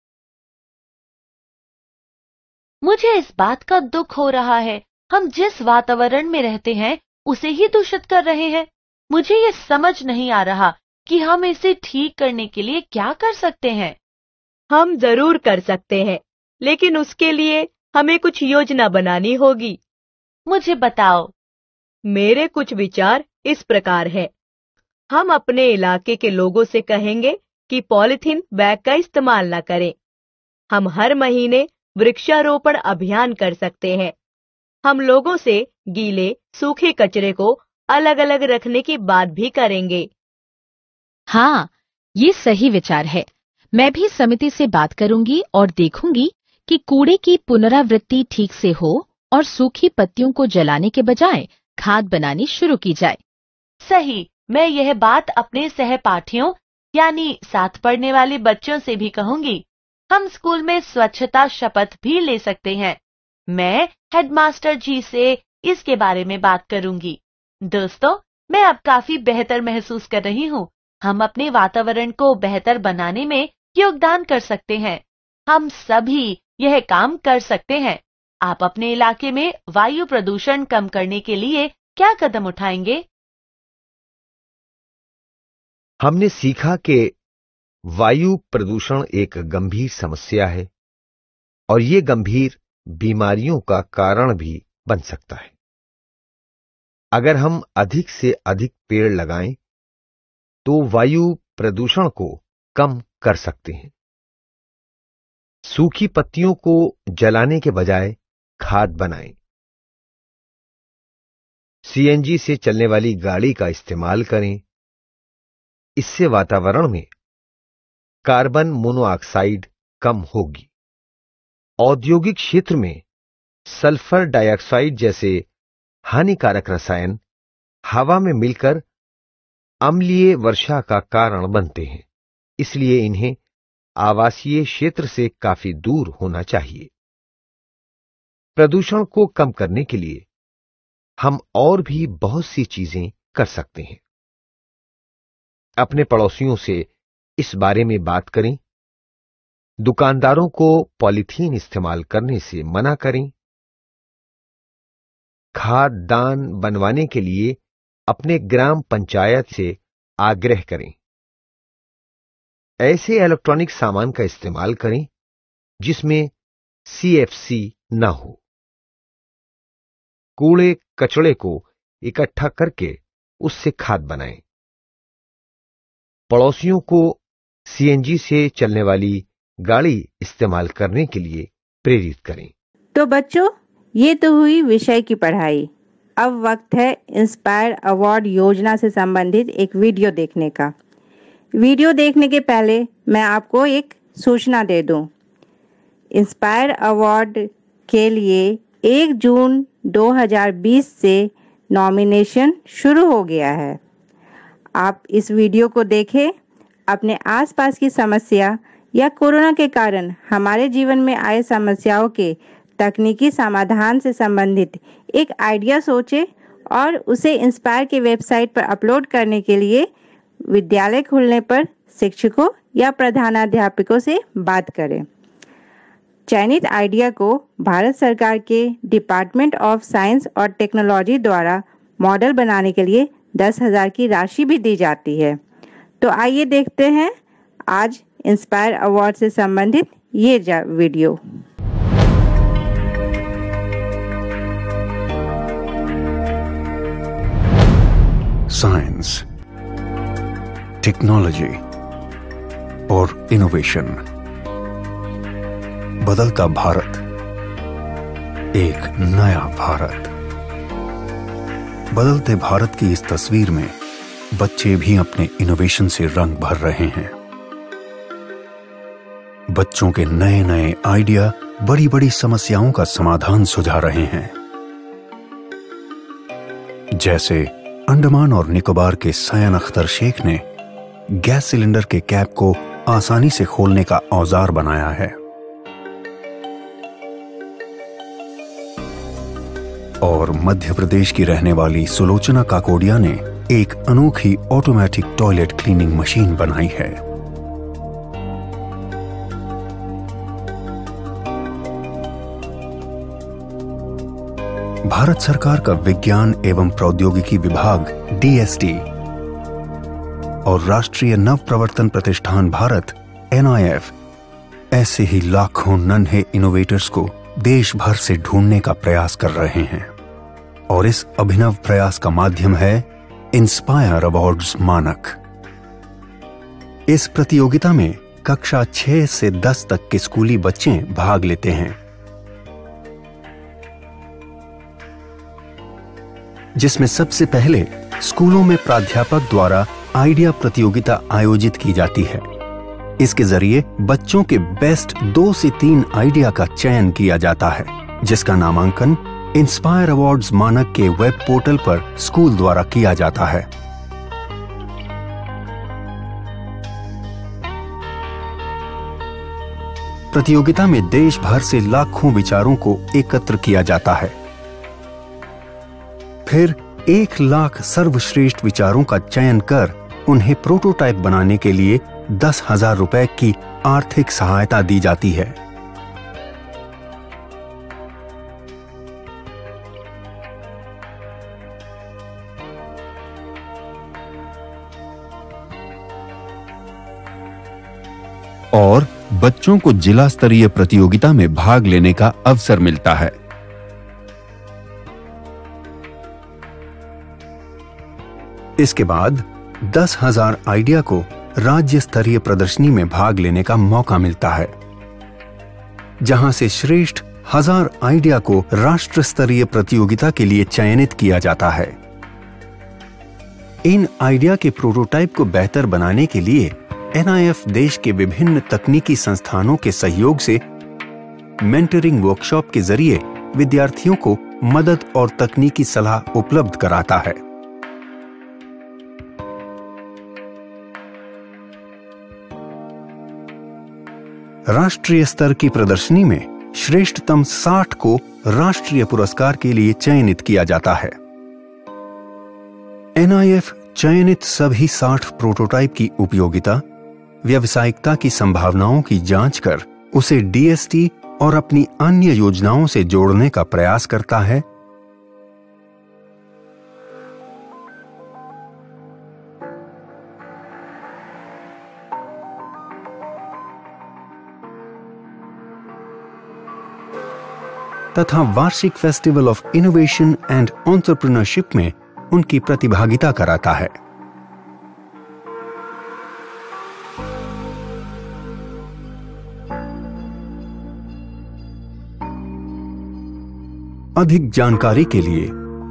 मुझे इस बात का दुख हो रहा है, हम जिस वातावरण में रहते हैं उसे ही दूषित कर रहे हैं। मुझे ये समझ नहीं आ रहा कि हम इसे ठीक करने के लिए क्या कर सकते हैं। हम जरूर कर सकते हैं, लेकिन उसके लिए हमें कुछ योजना बनानी होगी। मुझे बताओ। मेरे कुछ विचार इस प्रकार है। हम अपने इलाके के लोगों से कहेंगे कि पॉलिथीन बैग का इस्तेमाल न करें। हम हर महीने वृक्षारोपण अभियान कर सकते हैं। हम लोगों से गीले सूखे कचरे को अलग अलग रखने की बात भी करेंगे। हाँ, ये सही विचार है। मैं भी समिति से बात करूंगी और देखूंगी कि कूड़े की पुनरावृत्ति ठीक से हो और सूखी पत्तियों को जलाने के बजाय खाद बनानी शुरू की जाए। सही। मैं यह बात अपने सहपाठियों यानी साथ पढ़ने वाले बच्चों से भी कहूंगी। हम स्कूल में स्वच्छता शपथ भी ले सकते हैं। मैं हेडमास्टर जी से इसके बारे में बात करूंगी। दोस्तों, मैं अब काफी बेहतर महसूस कर रही हूँ। हम अपने वातावरण को बेहतर बनाने में योगदान कर सकते हैं। हम सभी यह काम कर सकते हैं। आप अपने इलाके में वायु प्रदूषण कम करने के लिए क्या कदम उठाएंगे? हमने सीखा कि वायु प्रदूषण एक गंभीर समस्या है और ये गंभीर बीमारियों का कारण भी बन सकता है। अगर हम अधिक से अधिक पेड़ लगाएं तो वायु प्रदूषण को कम कर सकते हैं। सूखी पत्तियों को जलाने के बजाय खाद बनाएं। सीएनजी से चलने वाली गाड़ी का इस्तेमाल करें। इससे वातावरण में कार्बन मोनोऑक्साइड कम होगी। औद्योगिक क्षेत्र में सल्फर डाइऑक्साइड जैसे हानिकारक रसायन हवा में मिलकर अम्लीय वर्षा का कारण बनते हैं, इसलिए इन्हें आवासीय क्षेत्र से काफी दूर होना चाहिए। प्रदूषण को कम करने के लिए हम और भी बहुत सी चीजें कर सकते हैं। अपने पड़ोसियों से इस बारे में बात करें। दुकानदारों को पॉलीथीन इस्तेमाल करने से मना करें। खाद्यान्न बनवाने के लिए अपने ग्राम पंचायत से आग्रह करें। ऐसे इलेक्ट्रॉनिक सामान का इस्तेमाल करें जिसमें सीएफसी न हो। कूड़े कचड़े को इकट्ठा करके उससे खाद बनाएं। पड़ोसियों को सीएनजी से चलने वाली गाड़ी इस्तेमाल करने के लिए प्रेरित करें। तो बच्चों, ये तो हुई विषय की पढ़ाई। अब वक्त है इंस्पायर अवार्ड योजना से संबंधित एक वीडियो देखने का। वीडियो देखने के पहले मैं आपको एक सूचना दे दूं। इंस्पायर अवार्ड के लिए 1 जून 2020 से नॉमिनेशन शुरू हो गया है। आप इस वीडियो को देखें। अपने आसपास की समस्या या कोरोना के कारण हमारे जीवन में आए समस्याओं के तकनीकी समाधान से संबंधित एक आइडिया सोचें और उसे इंस्पायर की वेबसाइट पर अपलोड करने के लिए विद्यालय खुलने पर शिक्षकों या प्रधानाध्यापकों से बात करें। चयनित आइडिया को भारत सरकार के डिपार्टमेंट ऑफ साइंस और टेक्नोलॉजी द्वारा मॉडल बनाने के लिए 10,000 की राशि भी दी जाती है। तो आइए देखते हैं आज इंस्पायर अवार्ड से संबंधित ये वीडियो। साइंस, टेक्नोलॉजी और इनोवेशन। बदलता भारत, एक नया भारत। बदलते भारत की इस तस्वीर में बच्चे भी अपने इनोवेशन से रंग भर रहे हैं। बच्चों के नए नए आइडिया बड़ी बड़ी समस्याओं का समाधान सुझा रहे हैं। जैसे अंडमान और निकोबार के सयान अख्तर शेख ने गैस सिलेंडर के कैप को आसानी से खोलने का औजार बनाया है। और मध्य प्रदेश की रहने वाली सुलोचना काकोडिया ने एक अनोखी ऑटोमेटिक टॉयलेट क्लीनिंग मशीन बनाई है। भारत सरकार का विज्ञान एवं प्रौद्योगिकी विभाग DST और राष्ट्रीय नव प्रवर्तन प्रतिष्ठान भारत NIF ऐसे ही लाखों नन्हे इनोवेटर्स को देश भर से ढूंढने का प्रयास कर रहे हैं। और इस अभिनव प्रयास का माध्यम है इंस्पायर अवार्ड्स मानक। इस प्रतियोगिता में कक्षा 6 से 10 तक के स्कूली बच्चे भाग लेते हैं, जिसमें सबसे पहले स्कूलों में प्राध्यापक द्वारा आइडिया प्रतियोगिता आयोजित की जाती है। इसके जरिए बच्चों के बेस्ट 2 से 3 आइडिया का चयन किया जाता है, जिसका नामांकन इंस्पायर अवार्ड्स मानक के वेब पोर्टल पर स्कूल द्वारा किया जाता है। प्रतियोगिता में देश भर से लाखों विचारों को एकत्र किया जाता है। फिर 1 लाख सर्वश्रेष्ठ विचारों का चयन कर उन्हें प्रोटोटाइप बनाने के लिए 10,000 रुपए की आर्थिक सहायता दी जाती है। और बच्चों को जिला स्तरीय प्रतियोगिता में भाग लेने का अवसर मिलता है। इसके बाद 10,000 आइडिया को राज्य स्तरीय प्रदर्शनी में भाग लेने का मौका मिलता है, जहां से श्रेष्ठ 1000 आइडिया को राष्ट्र स्तरीय प्रतियोगिता के लिए चयनित किया जाता है। इन आइडिया के प्रोटोटाइप को बेहतर बनाने के लिए NIF देश के विभिन्न तकनीकी संस्थानों के सहयोग से मेंटरिंग वर्कशॉप के जरिए विद्यार्थियों को मदद और तकनीकी सलाह उपलब्ध कराता है। राष्ट्रीय स्तर की प्रदर्शनी में श्रेष्ठतम 60 को राष्ट्रीय पुरस्कार के लिए चयनित किया जाता है। NIF चयनित सभी 60 प्रोटोटाइप की उपयोगिता, व्यावसायिकता की संभावनाओं की जांच कर उसे DST और अपनी अन्य योजनाओं से जोड़ने का प्रयास करता है। तथा वार्षिक festival of innovation and entrepreneurship में उनकी प्रतिभागिता कराता है। अधिक जानकारी के लिए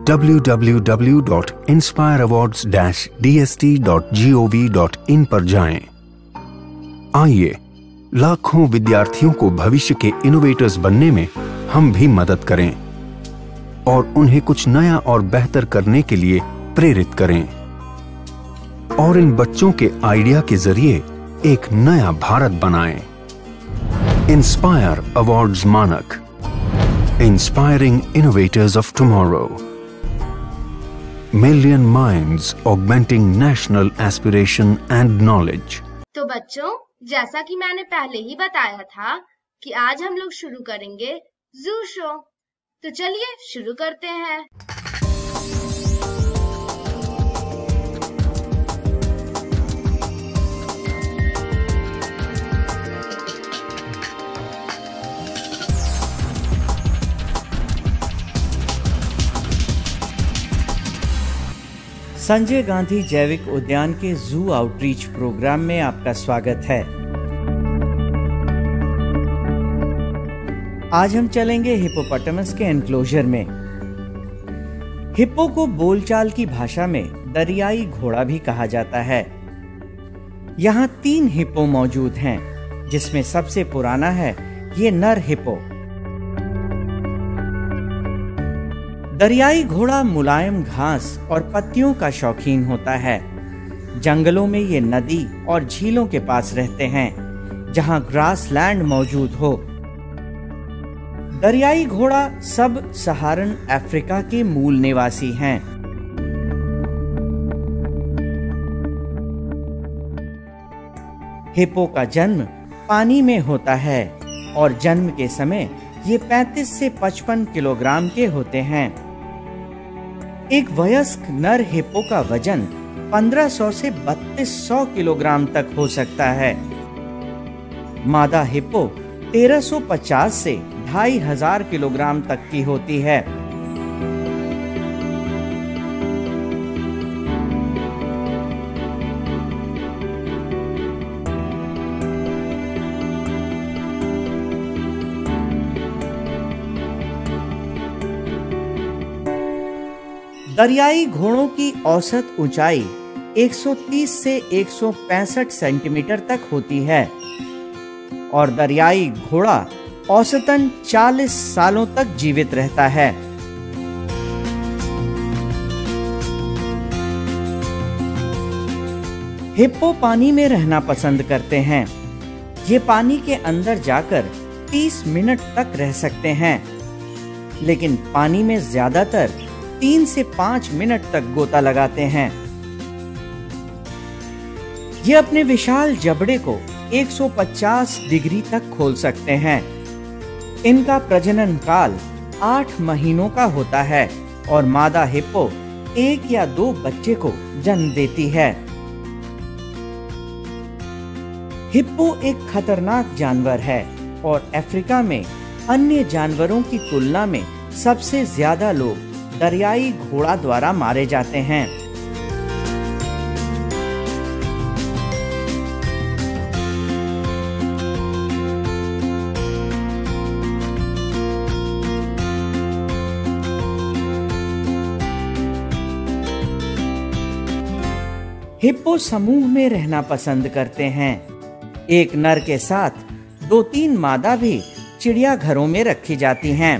www.inspireawards-dst.gov.in पर जाएं। आइए लाखों विद्यार्थियों को भविष्य के इनोवेटर्स बनने में हम भी मदद करें और उन्हें कुछ नया और बेहतर करने के लिए प्रेरित करें और इन बच्चों के आइडिया के जरिए एक नया भारत बनाएं। Inspire awards MANAK, inspiring innovators of tomorrow, million minds augmenting national aspiration and knowledge. तो बच्चों, जैसा कि मैंने पहले ही बताया था कि आज हम लोग शुरू करेंगे ज़ू शो। तो चलिए शुरू करते हैं। संजय गांधी जैविक उद्यान के जू आउटरीच प्रोग्राम में आपका स्वागत है। आज हम चलेंगे हिप्पोपोटामस के एनक्लोजर में। हिप्पो को बोलचाल की भाषा में दरियाई घोड़ा भी कहा जाता है। यहाँ 3 हिप्पो मौजूद हैं, जिसमें सबसे पुराना है ये नर हिप्पो। दरियाई घोड़ा मुलायम घास और पत्तियों का शौकीन होता है। जंगलों में ये नदी और झीलों के पास रहते हैं, जहाँ ग्रासलैंड मौजूद हो। दरियाई घोड़ा सब सहारन अफ्रीका के मूल निवासी हैं। हिप्पो का जन्म पानी में होता है और जन्म के समय ये 35 से 55 किलोग्राम के होते हैं। एक वयस्क नर हिप्पो का वजन 1500 से 3200 किलोग्राम तक हो सकता है। मादा हिप्पो 1350 से 2500 किलोग्राम तक की होती है। दरियाई घोड़ों की औसत ऊंचाई 130 से 165 सेंटीमीटर तक होती है और दरियाई घोड़ा औसतन 40 सालों तक जीवित रहता है। हिप्पो पानी में रहना पसंद करते हैं। ये पानी के अंदर जाकर 30 मिनट तक रह सकते हैं, लेकिन पानी में ज्यादातर 3 से 5 मिनट तक गोता लगाते हैं। ये अपने विशाल जबड़े को 150 डिग्री तक खोल सकते हैं। इनका प्रजनन काल 8 महीनों का होता है और मादा हिप्पो 1 या 2 बच्चे को जन्म देती है। हिप्पो एक खतरनाक जानवर है और अफ्रीका में अन्य जानवरों की तुलना में सबसे ज्यादा लोग दरियाई घोड़ा द्वारा मारे जाते हैं। हिप्पो समूह में रहना पसंद करते हैं। एक नर के साथ 2-3 मादा भी चिड़ियाघरों में रखी जाती हैं।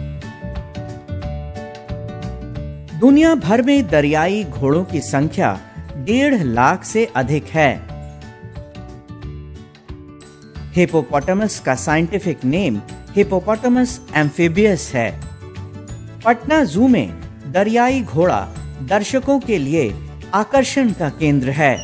दुनिया भर में दरियाई घोड़ों की संख्या 1.5 लाख से अधिक है। हिप्पोपोटामस का साइंटिफिक नेम हिप्पोपोटामस एम्फीबियस है। पटना जू में दरियाई घोड़ा दर्शकों के लिए आकर्षण का केंद्र है।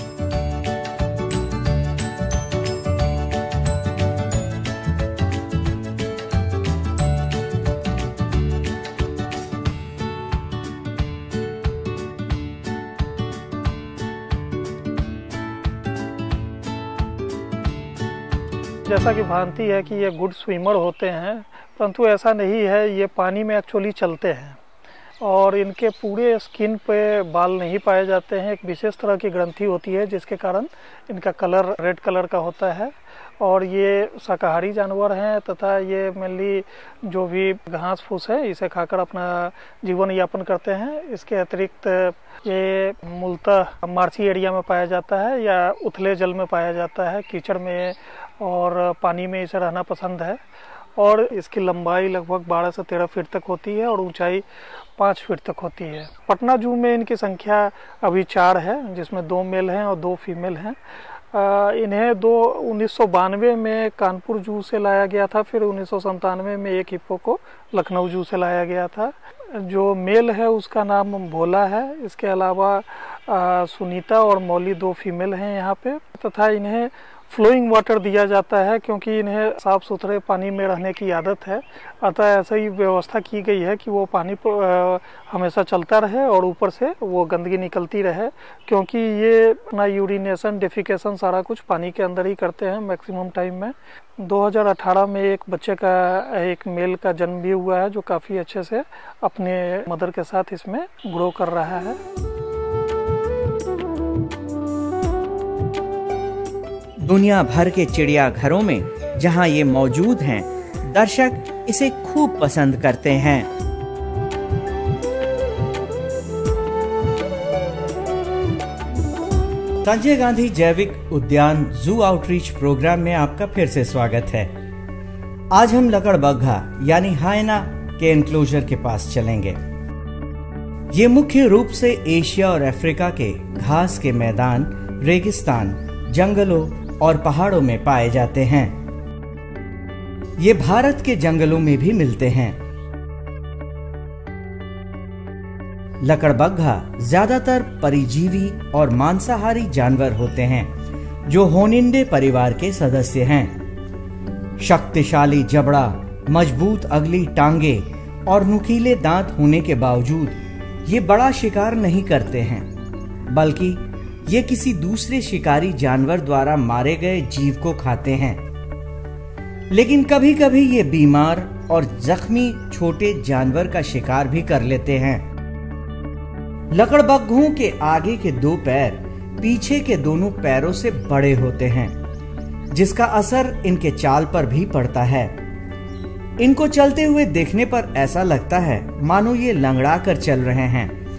जैसा कि भ्रांति है कि ये गुड स्विमर होते हैं, परंतु ऐसा नहीं है। ये पानी में एक्चुअली चलते हैं और इनके पूरे स्किन पे बाल नहीं पाए जाते हैं। एक विशेष तरह की ग्रंथि होती है जिसके कारण इनका कलर रेड कलर का होता है और ये शाकाहारी जानवर हैं तथा ये मेनली जो भी घास फूस है इसे खाकर अपना जीवन यापन करते हैं। इसके अतिरिक्त ये मूलतः मार्शी एरिया में पाया जाता है या उथले जल में पाया जाता है, कीचड़ में और पानी में इसे रहना पसंद है। और इसकी लंबाई लगभग 12 से 13 फीट तक होती है और ऊंचाई 5 फीट तक होती है। पटना जू में इनकी संख्या अभी 4 है, जिसमें 2 मेल हैं और 2 फीमेल हैं। इन्हें 1992 में कानपुर जू से लाया गया था, फिर 1997 में एक हिप्पो को लखनऊ जू से लाया गया था। जो मेल है उसका नाम भोला है। इसके अलावा सुनीता और मौली 2 फीमेल हैं यहाँ पे, तथा इन्हें फ्लोइंग वाटर दिया जाता है क्योंकि इन्हें साफ सुथरे पानी में रहने की आदत है। अतः ऐसा ही व्यवस्था की गई है कि वो पानी हमेशा चलता रहे और ऊपर से वो गंदगी निकलती रहे, क्योंकि ये अपना यूरिनेशन डेफिकेशन सारा कुछ पानी के अंदर ही करते हैं मैक्सिमम टाइम में। 2018 में एक बच्चे का एक मेल का जन्म भी हुआ है जो काफ़ी अच्छे से अपने मदर के साथ इसमें ग्रो कर रहा है। दुनिया भर के चिड़ियाघरों में जहां ये मौजूद हैं, दर्शक इसे खूब पसंद करते हैं। संजय गांधी जैविक उद्यान जू आउटरीच प्रोग्राम में आपका फिर से स्वागत है। आज हम लकड़बग्घा यानी हायना के एनक्लोजर के पास चलेंगे। ये मुख्य रूप से एशिया और अफ्रीका के घास के मैदान, रेगिस्तान, जंगलों और पहाड़ों में पाए जाते हैं। ये भारत के जंगलों में भी मिलते हैं। लकड़बग्घा ज्यादातर परिजीवी और मांसाहारी जानवर होते हैं जो होनिंडे परिवार के सदस्य हैं। शक्तिशाली जबड़ा, मजबूत अगली टांगे और नुकीले दांत होने के बावजूद ये बड़ा शिकार नहीं करते हैं, बल्कि ये किसी दूसरे शिकारी जानवर द्वारा मारे गए जीव को खाते हैं। लेकिन कभी कभी ये बीमार और जख्मी छोटे जानवर का शिकार भी कर लेते हैं। लकड़बग्घों के आगे के 2 पैर पीछे के दोनों पैरों से बड़े होते हैं, जिसका असर इनके चाल पर भी पड़ता है। इनको चलते हुए देखने पर ऐसा लगता है मानो ये लंगड़ा कर चल रहे हैं,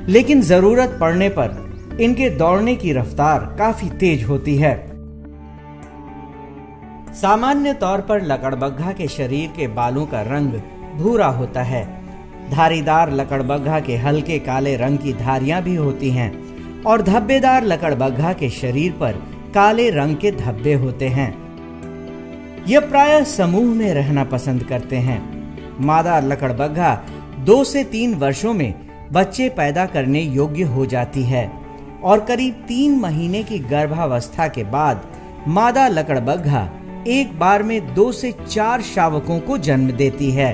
लेकिन जरूरत पड़ने पर इनके दौड़ने की रफ्तार काफी तेज होती है। सामान्य तौर पर लकड़बग्घा के शरीर के बालों का रंग भूरा होता है। धारीदार लकड़बग्घा के हल्के काले रंग की धारियां भी होती हैं और धब्बेदार लकड़बग्घा के शरीर पर काले रंग के धब्बे होते हैं। यह प्रायः समूह में रहना पसंद करते हैं। मादा लकड़बग्घा 2 से 3 वर्षों में बच्चे पैदा करने योग्य हो जाती है और करीब 3 महीने की गर्भावस्था के बाद मादा लकड़बग्घा एक बार में 2 से 4 शावकों को जन्म देती है।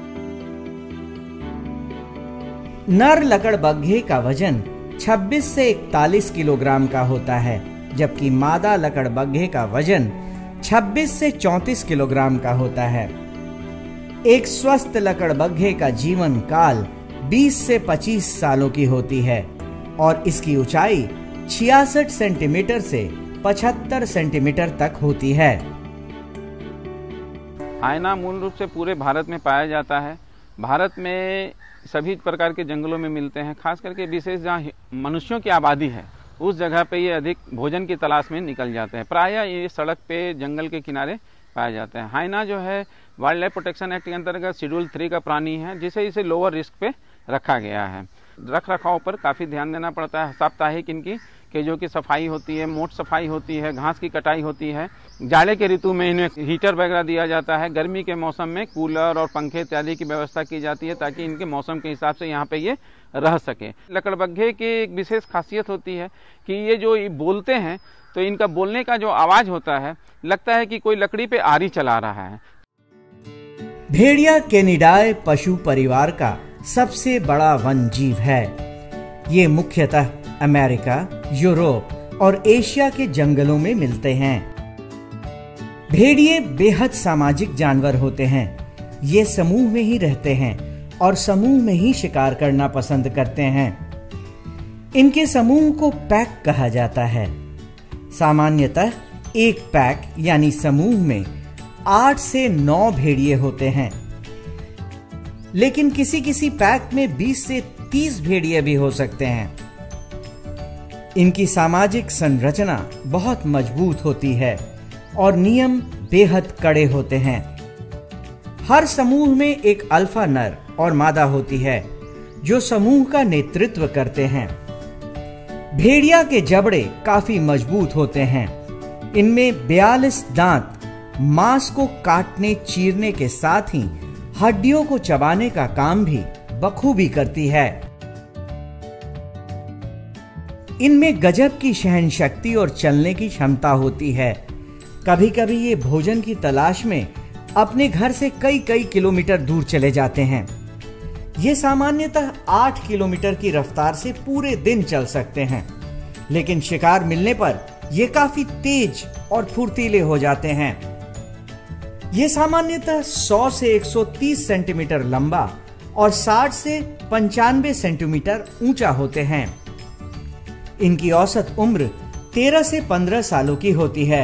नर लकड़बग्घे का वजन 26 से 41 किलोग्राम का होता है, जबकि मादा लकड़बग्घे का वजन 26 से 34 किलोग्राम का होता है। एक स्वस्थ लकड़बग्घे का जीवन काल 20 से 25 सालों की होती है और इसकी ऊंचाई 66 सेंटीमीटर से 75 सेंटीमीटर तक होती है। हाइना मूल रूप से पूरे भारत में पाया जाता है। भारत में सभी प्रकार के जंगलों में मिलते हैं, खास करके विशेष जहाँ मनुष्यों की आबादी है उस जगह पे ये अधिक भोजन की तलाश में निकल जाते हैं। प्रायः ये सड़क पे जंगल के किनारे पाए जाते हैं। हाइना जो है वाइल्ड लाइफ प्रोटेक्शन एक्ट के अंतर्गत शेड्यूल 3 का प्राणी है, जिसे इसे लोअर रिस्क पे रखा गया है। रख रखाव पर काफ़ी ध्यान देना पड़ता है। साप्ताहिक इनकी केजों की सफाई होती है, मोट सफाई होती है, घास की कटाई होती है। जाड़े के ऋतु में इन्हें हीटर वगैरह दिया जाता है। गर्मी के मौसम में कूलर और पंखे इत्यादि की व्यवस्था की जाती है ताकि इनके मौसम के हिसाब से यहाँ पे ये रह सके। लकड़बग्घे की एक विशेष खासियत होती है कि ये जो बोलते हैं तो इनका बोलने का जो आवाज होता है लगता है कि कोई लकड़ी पे आरी चला रहा है। भेड़िया कैनिडाए पशु परिवार का सबसे बड़ा वन जीव है। ये मुख्यतः अमेरिका, यूरोप और एशिया के जंगलों में मिलते हैं। भेड़िए बेहद सामाजिक जानवर होते हैं। ये समूह में ही रहते हैं और समूह में ही शिकार करना पसंद करते हैं। इनके समूह को पैक कहा जाता है। सामान्यतः एक पैक यानी समूह में 8 से 9 भेड़िए होते हैं, लेकिन किसी किसी पैक में 20 से 30 भेड़िए भी हो सकते हैं। इनकी सामाजिक संरचना बहुत मजबूत होती है और नियम बेहद कड़े होते हैं। हर समूह में एक अल्फा नर और मादा होती है जो समूह का नेतृत्व करते हैं। भेड़िया के जबड़े काफी मजबूत होते हैं। इनमें 42 दांत मांस को काटने चीरने के साथ ही हड्डियों को चबाने का काम भी बखूबी करती है। इनमें गजब की सहन शक्ति और चलने की क्षमता होती है। कभी कभी ये भोजन की तलाश में अपने घर से कई किलोमीटर दूर चले जाते हैं। ये सामान्यतः 8 किलोमीटर की रफ्तार से पूरे दिन चल सकते हैं, लेकिन शिकार मिलने पर ये काफी तेज और फुर्तीले हो जाते हैं। ये सामान्यतः 100 से 130 सेंटीमीटर लंबा और 60 से 95 सेंटीमीटर ऊंचा होते हैं। इनकी औसत उम्र 13 से 15 सालों की होती है।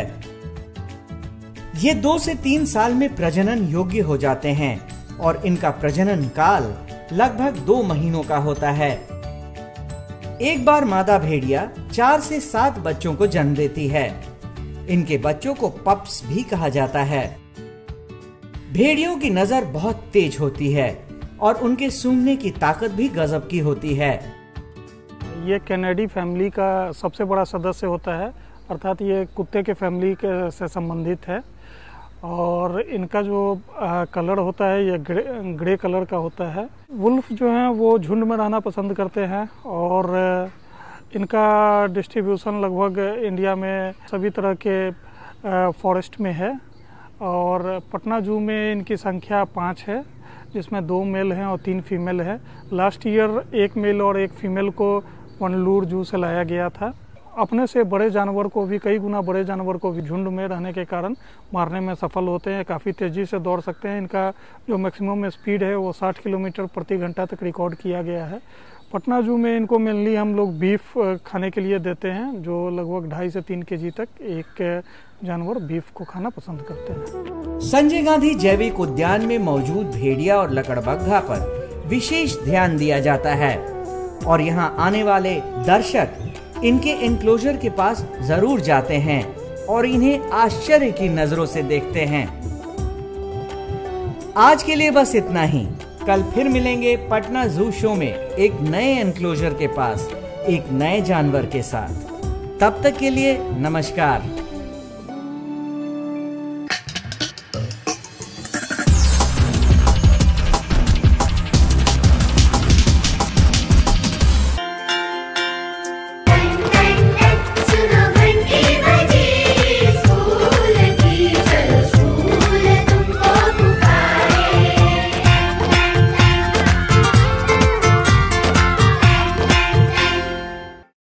ये 2 से 3 साल में प्रजनन योग्य हो जाते हैं और इनका प्रजनन काल लगभग 2 महीनों का होता है। एक बार मादा भेड़िया 4 से 7 बच्चों को जन्म देती है। इनके बच्चों को पप्स भी कहा जाता है। भेड़ियों की नजर बहुत तेज होती है और उनके सूंघने की ताकत भी गजब की होती है। ये कैनेडी फैमिली का सबसे बड़ा सदस्य होता है, अर्थात ये कुत्ते के फैमिली से संबंधित है। और इनका जो कलर होता है ये ग्रे कलर का होता है। वुल्फ जो हैं वो झुंड में रहना पसंद करते हैं और इनका डिस्ट्रीब्यूशन लगभग इंडिया में सभी तरह के फॉरेस्ट में है। और पटना जू में इनकी संख्या 5 है, जिसमें 2 मेल हैं और 3 फीमेल है। लास्ट ईयर 1 मेल और 1 फीमेल को वनलूर जू से लाया गया था। अपने से बड़े जानवर को भी, कई गुना बड़े जानवर को भी झुंड में रहने के कारण मारने में सफल होते हैं। काफ़ी तेज़ी से दौड़ सकते हैं। इनका जो मैक्सिमम स्पीड है वो 60 किलोमीटर प्रति घंटा तक रिकॉर्ड किया गया है। पटना जू में इनको मेनली हम लोग बीफ खाने के लिए देते हैं, जो लगभग 2.5 से 3 केजी तक एक जानवर बीफ को खाना पसंद करते हैं। संजय गांधी जैविक उद्यान में मौजूद भेड़िया और लकड़बग्घा पर विशेष ध्यान दिया जाता है। और यहाँ आने वाले दर्शक इनके एनक्लोजर के पास जरूर जाते हैं और इन्हें आश्चर्य की नजरों से देखते हैं। आज के लिए बस इतना ही। कल फिर मिलेंगे पटना जू शो में एक नए एनक्लोजर के पास एक नए जानवर के साथ। तब तक के लिए नमस्कार।